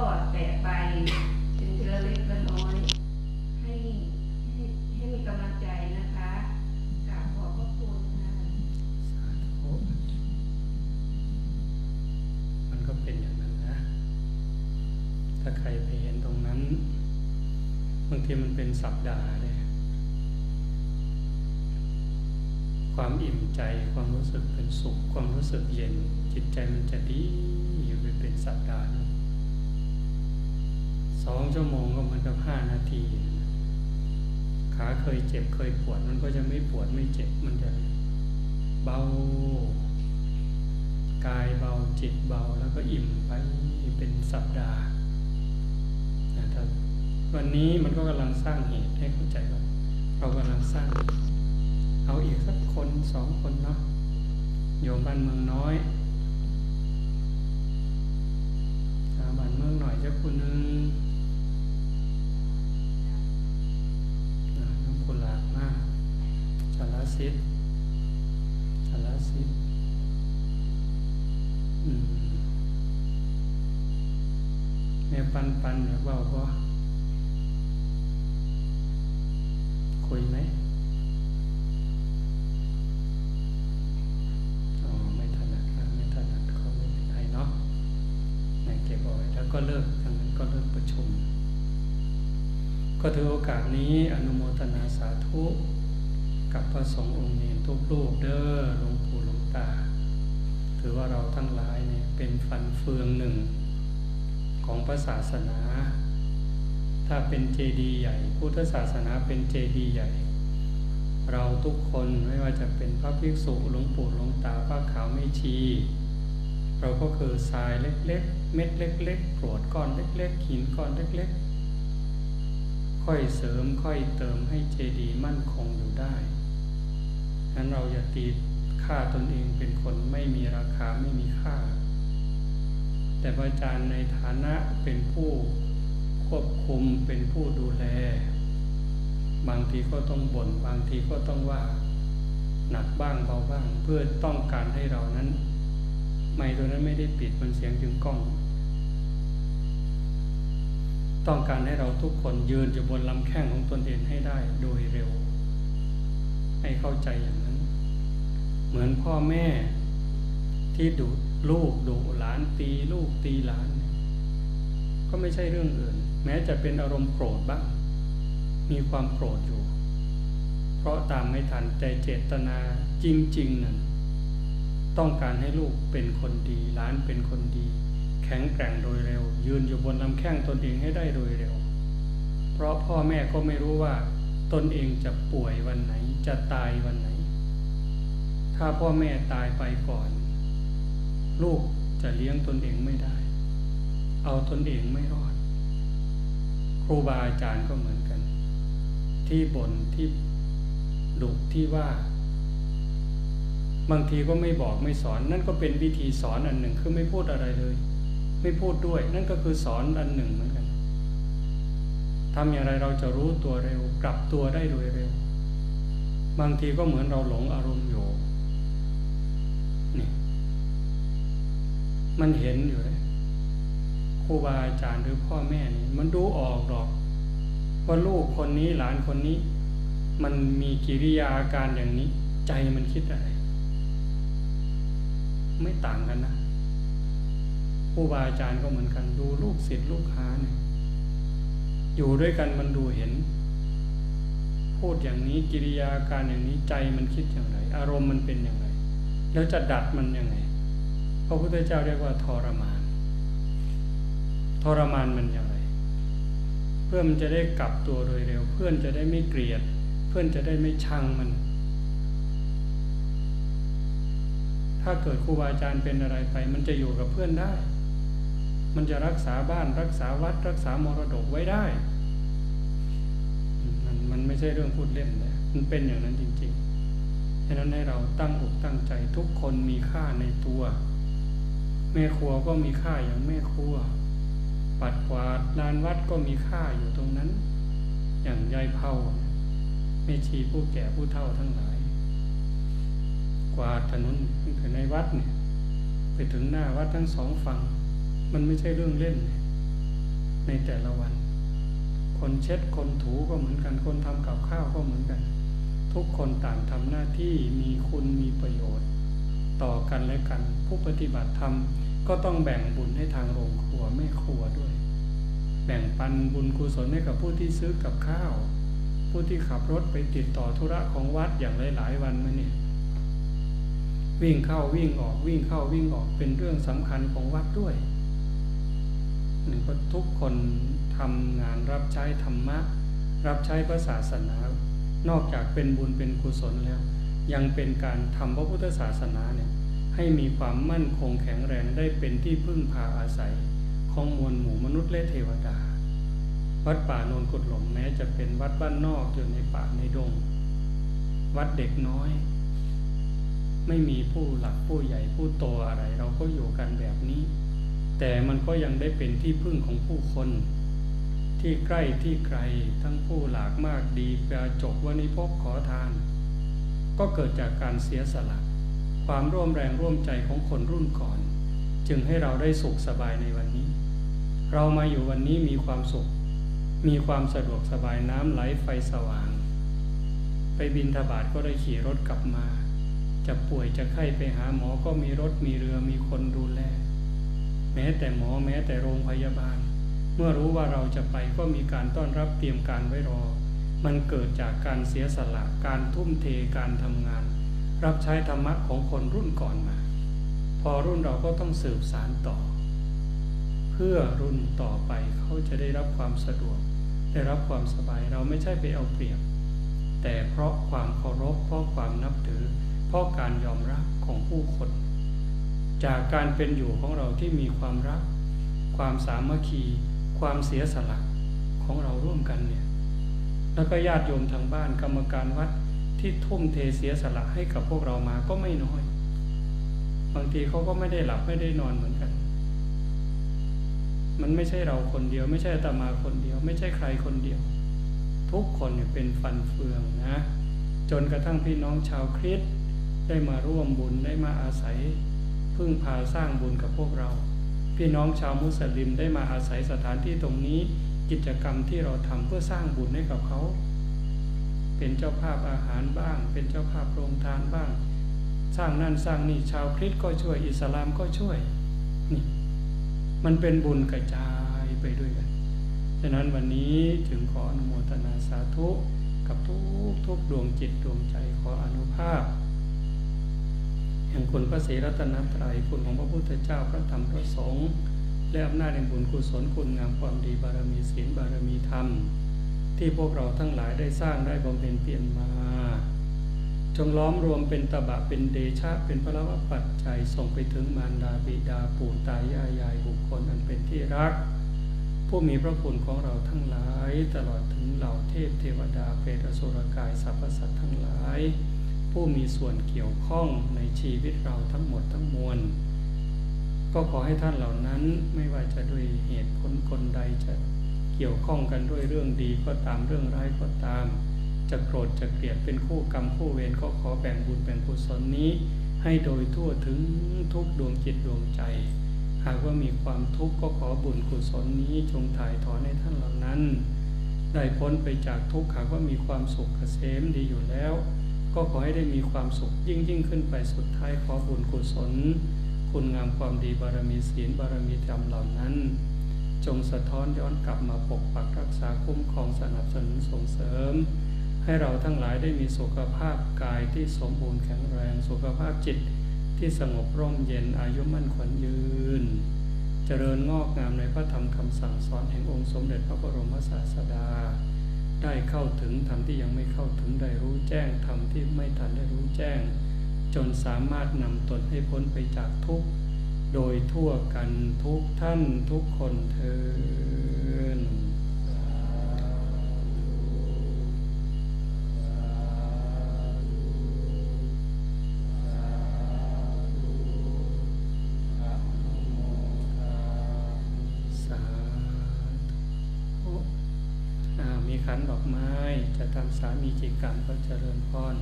แตกใบเป็นเชื้อเล็กและน้อยให้ให้ให้มีกำลังใจนะคะกราบขอบพระคุณค่ะสาธุมันก็เป็นอย่างนั้นนะถ้าใครไปเห็นตรงนั้นบางทีมันเป็นสัปดาห์เลยความอิ่มใจความรู้สึกเป็นสุขความรู้สึกเย็นจิตใจมันจะดีอยู่ไปเป็นสัปดาห์นึงสองชั่วโมงก็เหมือนกับห้านาทีขาเคยเจ็บเคยปวดมันก็จะไม่ปวดไม่เจ็บมันจะเบากายเบาจิตเบาแล้วก็อิ่มไปเป็นสัปดาห์นะครับวันนี้มันก็กำลังสร้างเหตุให้เข้าใจว่าเรากำลังสร้างเอาอีกสักคนสองคนเนาะโยมบ้านเมืองน้อยชาวบ้านเมืองหน่อยจะคนนึงน้ำกุหลาบมากชาลาซิดชาลาซิดแม่ปันปันอยากเบาก็คุยไหมอ๋อไม่ถนัดนะไม่ถนัดเขาไม่เป็นไรเนาะไหนเก็บเอาไว้แล้วก็เลิกทางนั้นก็เลิกประชุมก็ถือโอกาสนี้อนุโมทนาสาธุกับพระสงฆ์องค์เนรทุกรูปเด้อหลวงปู่หลวงตาถือว่าเราทั้งหลายเนี่ยเป็นฟันเฟืองหนึ่งของพระศาสนาถ้าเป็นเจดีย์ใหญ่พุทธศาสนาเป็นเจดีย์ใหญ่เราทุกคนไม่ว่าจะเป็นพระภิกษุหลวงปู่หลวงตาพระขาวไม่ชีเราก็คือทรายเล็กๆเม็ดเล็กๆกรวดก้อนเล็กๆหินก้อนเล็กๆค่อยเสริมค่อยเติมให้เจดีย์มั่นคงอยู่ได้นั้นเราอย่าตีค่าตนเองเป็นคนไม่มีราคาไม่มีค่าแต่พระอาจารย์ในฐานะเป็นผู้ควบคุมเป็นผู้ดูแลบางทีก็ต้องบ่นบางทีก็ต้องว่าหนักบ้างเบาบ้างเพื่อต้องการให้เรานั้นไมค์ตัวนั้นไม่ได้ปิดมันเสียงถึงกล้องต้องการให้เราทุกคนยืนอยู่บนลำแข้งของตนเองให้ได้โดยเร็วให้เข้าใจอย่างนั้นเหมือนพ่อแม่ที่ดุลูกดุหลานตีลูกตีหลานก็ไม่ใช่เรื่องอื่นแม้จะเป็นอารมณ์โกรธบ้างมีความโกรธอยู่เพราะตามไม่ทันใจเจตนาจริงๆนั่นต้องการให้ลูกเป็นคนดีหลานเป็นคนดีแข็งแกร่งโดยเร็วยืนอยู่บนลำแข้งตนเองให้ได้โดยเร็วเพราะพ่อแม่ก็ไม่รู้ว่าตนเองจะป่วยวันไหนจะตายวันไหนถ้าพ่อแม่ตายไปก่อนลูกจะเลี้ยงตนเองไม่ได้เอาตนเองไม่รอดครูบาอาจารย์ก็เหมือนกันที่บ่นที่ดุที่ว่าบางทีก็ไม่บอกไม่สอนนั่นก็เป็นวิธีสอนอันหนึ่งคือไม่พูดอะไรเลยไม่พูดด้วยนั่นก็คือสอนอันหนึ่งเหมือนกันทำอย่างไรเราจะรู้ตัวเร็วกลับตัวได้โดยเร็วบางทีก็เหมือนเราหลงอารมณ์อยู่นี่มันเห็นอยู่เลยครูบาอาจารย์หรือพ่อแม่นี่มันดูออกหรอกว่าลูกคนนี้หลานคนนี้มันมีกิริยาอาการอย่างนี้ใจมันคิดอะไรไม่ต่างกันนะครูบาอาจารย์ก็เหมือนกันดูลูกศิษย์ลูกหาเนี่ยอยู่ด้วยกันมันดูเห็นพูดอย่างนี้กิริยาอาการอย่างนี้ใจมันคิดอย่างไรอารมณ์มันเป็นอย่างไรแล้วจะดัดมันยังไงพระพุทธเจ้าเรียกว่าทรมานทรมานมันอย่างไรเพื่อมันจะได้กลับตัวโดยเร็วเพื่อนจะได้ไม่เกลียดเพื่อนจะได้ไม่ชังมันถ้าเกิดครูบาอาจารย์เป็นอะไรไปมันจะอยู่กับเพื่อนได้มันจะรักษาบ้านรักษาวัดรักษามรดกไว้ได้มันมันไม่ใช่เรื่องพูดเล่นนะมันเป็นอย่างนั้นจริงๆฉะนั้นให้เราตั้งอกตั้งใจทุกคนมีค่าในตัวแม่ครัวก็มีค่าอย่างแม่ครัวปัดกวาดลานวัดก็มีค่าอยู่ตรงนั้นอย่างยายเผาแม่ชีผู้แก่ผู้เฒ่าทั้งหลายกวาดถนนในวัดเนี่ยไปถึงหน้าวัดทั้งสองฝั่งมันไม่ใช่เรื่องเล่นในแต่ละวันคนเช็ดคนถูก็เหมือนกันคนทำกับข้าวก็เหมือนกันทุกคนต่างทำหน้าที่มีคุณมีประโยชน์ต่อกันและกันผู้ปฏิบัติธรรมก็ต้องแบ่งบุญให้ทางโรงครัวแม่ครัวด้วยแบ่งปันบุญกุศลให้กับผู้ที่ซื้อกับข้าวผู้ที่ขับรถไปติดต่อธุระของวัดอย่างหลายๆวันมาเนี่ยวิ่งเข้าวิ่งออกวิ่งเข้าวิ่งออกเป็นเรื่องสำคัญของวัดด้วยนี่ก็ทุกคนทำงานรับใช้ธรรมะรับใช้พระศาสนานอกจากเป็นบุญเป็นกุศลแล้วยังเป็นการทำพระพุทธศาสนาเนี่ยให้มีความมั่นคงแข็งแรงได้เป็นที่พึ่งพาอาศัยของมวลหมู่มนุษย์และเทวดาวัดป่าโนนกุดหลมแม้จะเป็นวัดบ้านนอกอยู่ในป่าในดงวัดเด็กน้อยไม่มีผู้หลักผู้ใหญ่ผู้โตอะไรเราก็อยู่กันแบบนี้แต่มันก็ยังได้เป็นที่พึ่งของผู้คนที่ใกล้ที่ไกลทั้งผู้หลากมากดีปราจบวณิพกขอทานก็เกิดจากการเสียสละความร่วมแรงร่วมใจของคนรุ่นก่อนจึงให้เราได้สุขสบายในวันนี้เรามาอยู่วันนี้มีความสุขมีความสะดวกสบายน้ำไหลไฟสว่างไปบิณฑบาตก็ได้ขี่รถกลับมาจะป่วยจะไข้ไปหาหมอก็มีรถมีเรือมีคนดูแลแม้แต่หมอแม้แต่โรงพยาบาลเมื่อรู้ว่าเราจะไปก็มีการต้อนรับเตรียมการไว้รอมันเกิดจากการเสียสละการทุ่มเทการทำงานรับใช้ธรรมะของคนรุ่นก่อนมาพอรุ่นเราก็ต้องสืบสานต่อเพื่อรุ่นต่อไปเขาจะได้รับความสะดวกได้รับความสบายเราไม่ใช่ไปเอาเปรียบแต่เพราะความเคารพเพราะความนับถือเพราะการยอมรับของผู้คนจากการเป็นอยู่ของเราที่มีความรักความสามัคคีความเสียสละของเราร่วมกันเนี่ยแล้วก็ญาติโยมทางบ้านกรรมการวัดที่ทุ่มเทเสียสละให้กับพวกเรามาก็ไม่น้อยบางทีเขาก็ไม่ได้หลับไม่ได้นอนเหมือนกันมันไม่ใช่เราคนเดียวไม่ใช่อาตมาคนเดียวไม่ใช่ใครคนเดียวทุกคนเนี่ยเป็นฟันเฟืองนะจนกระทั่งพี่น้องชาวคริสต์ได้มาร่วมบุญได้มาอาศัยพึ่งพาสร้างบุญกับพวกเราพี่น้องชาวมุสลิมได้มาอาศัยสถานที่ตรงนี้กิจกรรมที่เราทำเพื่อสร้างบุญให้กับเขาเป็นเจ้าภาพอาหารบ้างเป็นเจ้าภาพโรงทานบ้างสร้างนั่นสร้างนี่ชาวคริสต์ก็ช่วยอิสลามก็ช่วยนี่มันเป็นบุญกระจายไปด้วยกันฉะนั้นวันนี้ถึงขออนุโมทนาสาธุกับทุกทุกดวงจิตดวงใจขออนุภาพแห่งคุณพระศรีรัตนตรัยคุณของพระพุทธเจ้าพระธรรมพระสงฆ์และอำนาจแห่งบุญกุศลคุณงามความดีบารมีศีลบารมีธรรมที่พวกเราทั้งหลายได้สร้างได้บำเพ็ญเพียรมาจงล้อมรวมเป็นตบะเป็นเดชะเป็นพระวปัจจัยส่งไปถึงมารดาบิดาปู่ตายายยายบุคคลอันเป็นที่รักผู้มีพระคุณของเราทั้งหลายตลอดถึงเหล่าเทพเทวดาเปรตอสุรกายสรรพสัตว์ทั้งหลายผู้มีส่วนเกี่ยวข้องในชีวิตเราทั้งหมดทั้งมวลก็ขอให้ท่านเหล่านั้นไม่ว่าจะด้วยเหตุผลคนใดจะเกี่ยวข้องกันด้วยเรื่องดีก็ตามเรื่องร้ายก็ตามจะโกรธจะเกลียดเป็นคู่กรรมคู่เวรก็ขอแบ่งบุญแบ่งกุศลนี้ให้โดยทั่วถึงทุกดวงจิตดวงใจหากว่ามีความทุกข์ก็ขอบุญกุศลนี้จงถ่ายถอนให้ท่านเหล่านั้นได้พ้นไปจากทุกข์หากว่ามีความสุขเกษมดีอยู่แล้วก็ขอให้ได้มีความสุขยิ่งยิ่งขึ้นไปสุดท้ายขอบุญกุศลคุณงามความดีบารมีศีลบารมีธรรมเหล่านั้นจงสะท้อนย้อนกลับมาปกปักรักษาคุ้มครองสนับสนุนส่งเสริมให้เราทั้งหลายได้มีสุขภาพกายที่สมบูรณ์แข็งแรงสุขภาพจิตที่สงบร่มเย็นอายุมั่นขวัญยืนเจริญงอกงามในพระธรรมคำสั่งสอนแห่งองค์สมเด็จพระบรมศาสดาได้เข้าถึงธรรมที่ยังไม่เข้าถึงได้รู้แจ้งธรรมที่ไม่ทันได้รู้แจ้งจนสามารถนำตนให้พ้นไปจากทุกข์โดยทั่วกันทุกท่านทุกคนเทอญขันดอกไม้จะทำสามีจิกรรมก็เจริญพร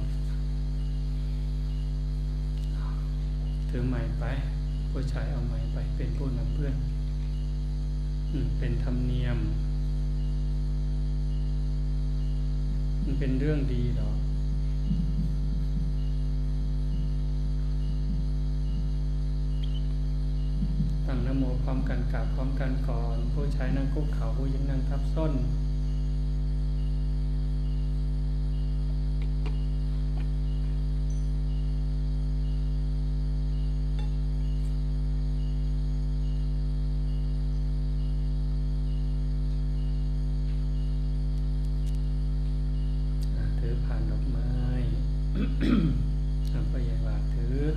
ถือไม้ไปผู้ชายเอาไม้ไปเป็นผู้นำเพื่อนอืมเป็นธรรมเนียมมันเป็นเรื่องดีหรอตั้งนะโมพร้อมกันกราบพร้อมกันก่อนผู้ชายนั่งคุกเข่าผู้หญิงนั่งทับส้นอ่าถือผ่านดอกไม้ อ่าพ่อใหญ่ว่าถือ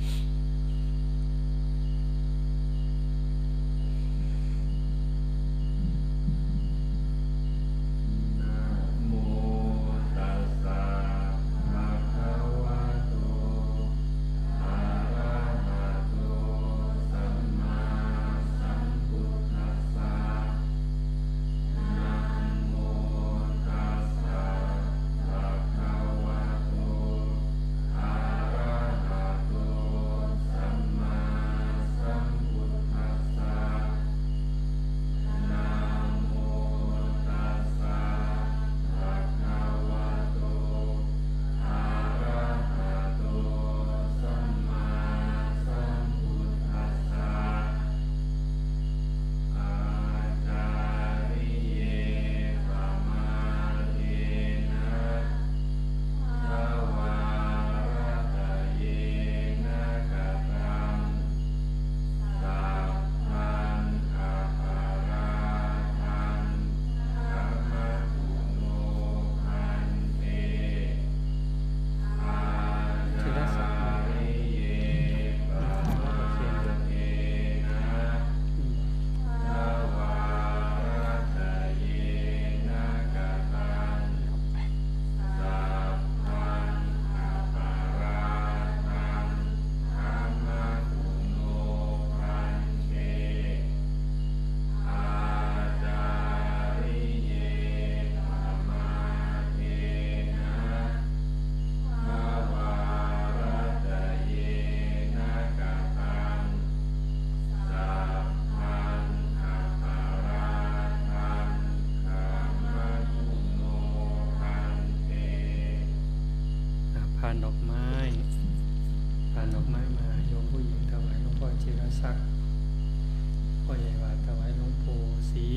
ผ่านดอกไม้ผ่านดอกไม้มาโยมผู้หญิงถวายหลวงพ่อจิรศักดิ์พ่อใหญ่ว่าถวายหลวงปู่ศรี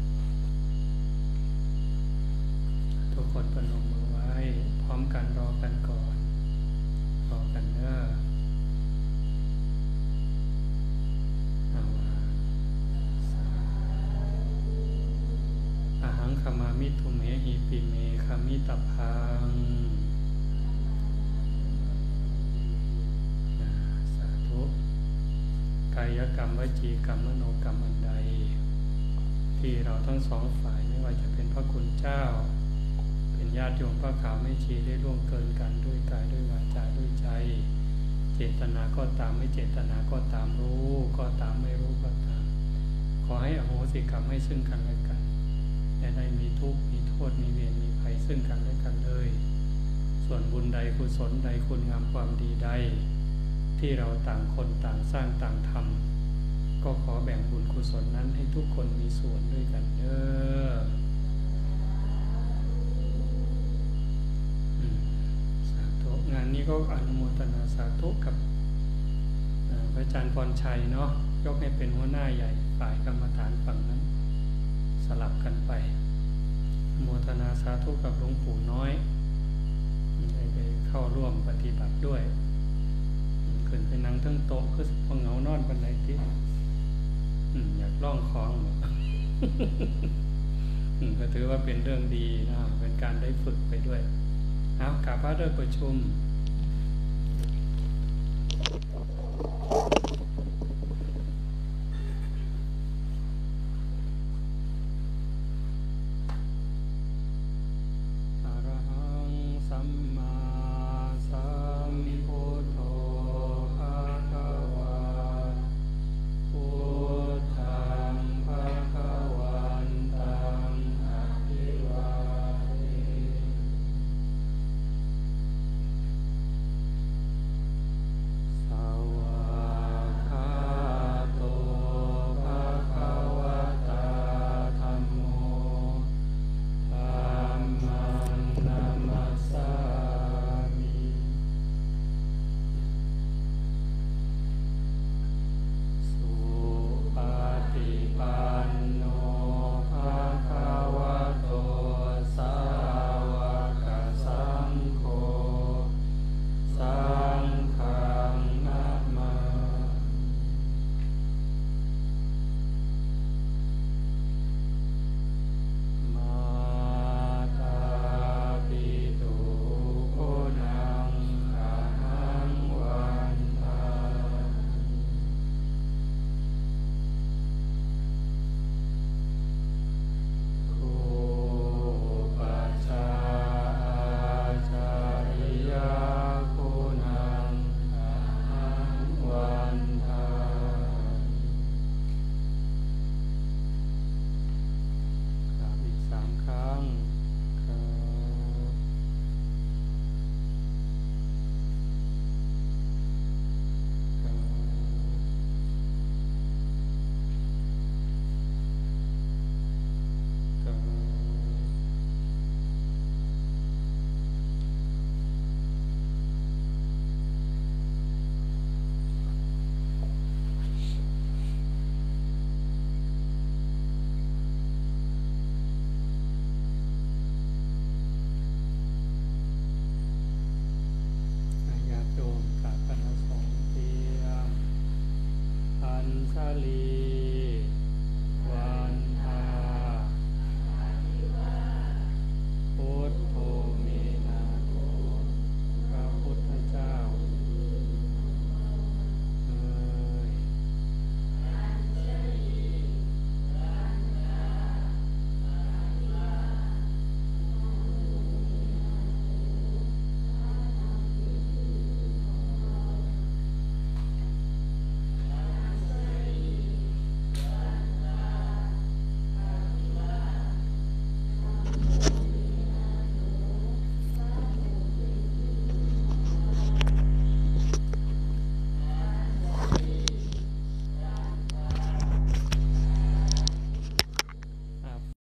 ทุกคนประนมมือไว้พร้อมกันรอกันก่อนรอกันเด้อเอาว่าอาหังขมามิทุเมหิปิเมขมิตพังกายกรรมวจีกรรมมโนกรรมอันใดที่เราทั้งสองฝ่ายไม่ว่าจะเป็นพระคุณเจ้าเป็นญาติโยมพระขาวไม่ชีได้ร่วมเกินกันด้วยกายด้วยวาจาด้วยใจเจตนาก็ตามไม่เจตนาก็ตามรู้ก็ตามไม่รู้ก็ตามขอให้อโหสิกรรมให้ซึ่งกันและกันอย่าได้มีทุกข์มีโทษมีเวรมีภัยซึ่งกันและกันเลยส่วนบุญใดกุศลใดคุณงามความดีใดที่เราต่างคนต่างสร้างต่างทำก็ขอแบ่งบุญกุศลนั้นให้ทุกคนมีส่วนด้วยกันเด้อสาธุงานนี้ก็อนุโมทนาสาธุกับพระอาจารย์พรชัยเนาะยกให้เป็นหัวหน้าใหญ่ฝ่ายกรรมฐานฝั่งนั้นสลับกันไปอนุโมทนาสาธุกับหลวงปู่น้อยได้ไปเข้าร่วมปฏิบัติด้วยขึ้นไปนั่งทั้งโต๊ะคือพอเหงานอนปันไหนที่อยากล่องคล้องหรอ ก็ถือว่าเป็นเรื่องดีนะเป็นการได้ฝึกไปด้วยเอากราบพระเลิกประชุม สวาคาลี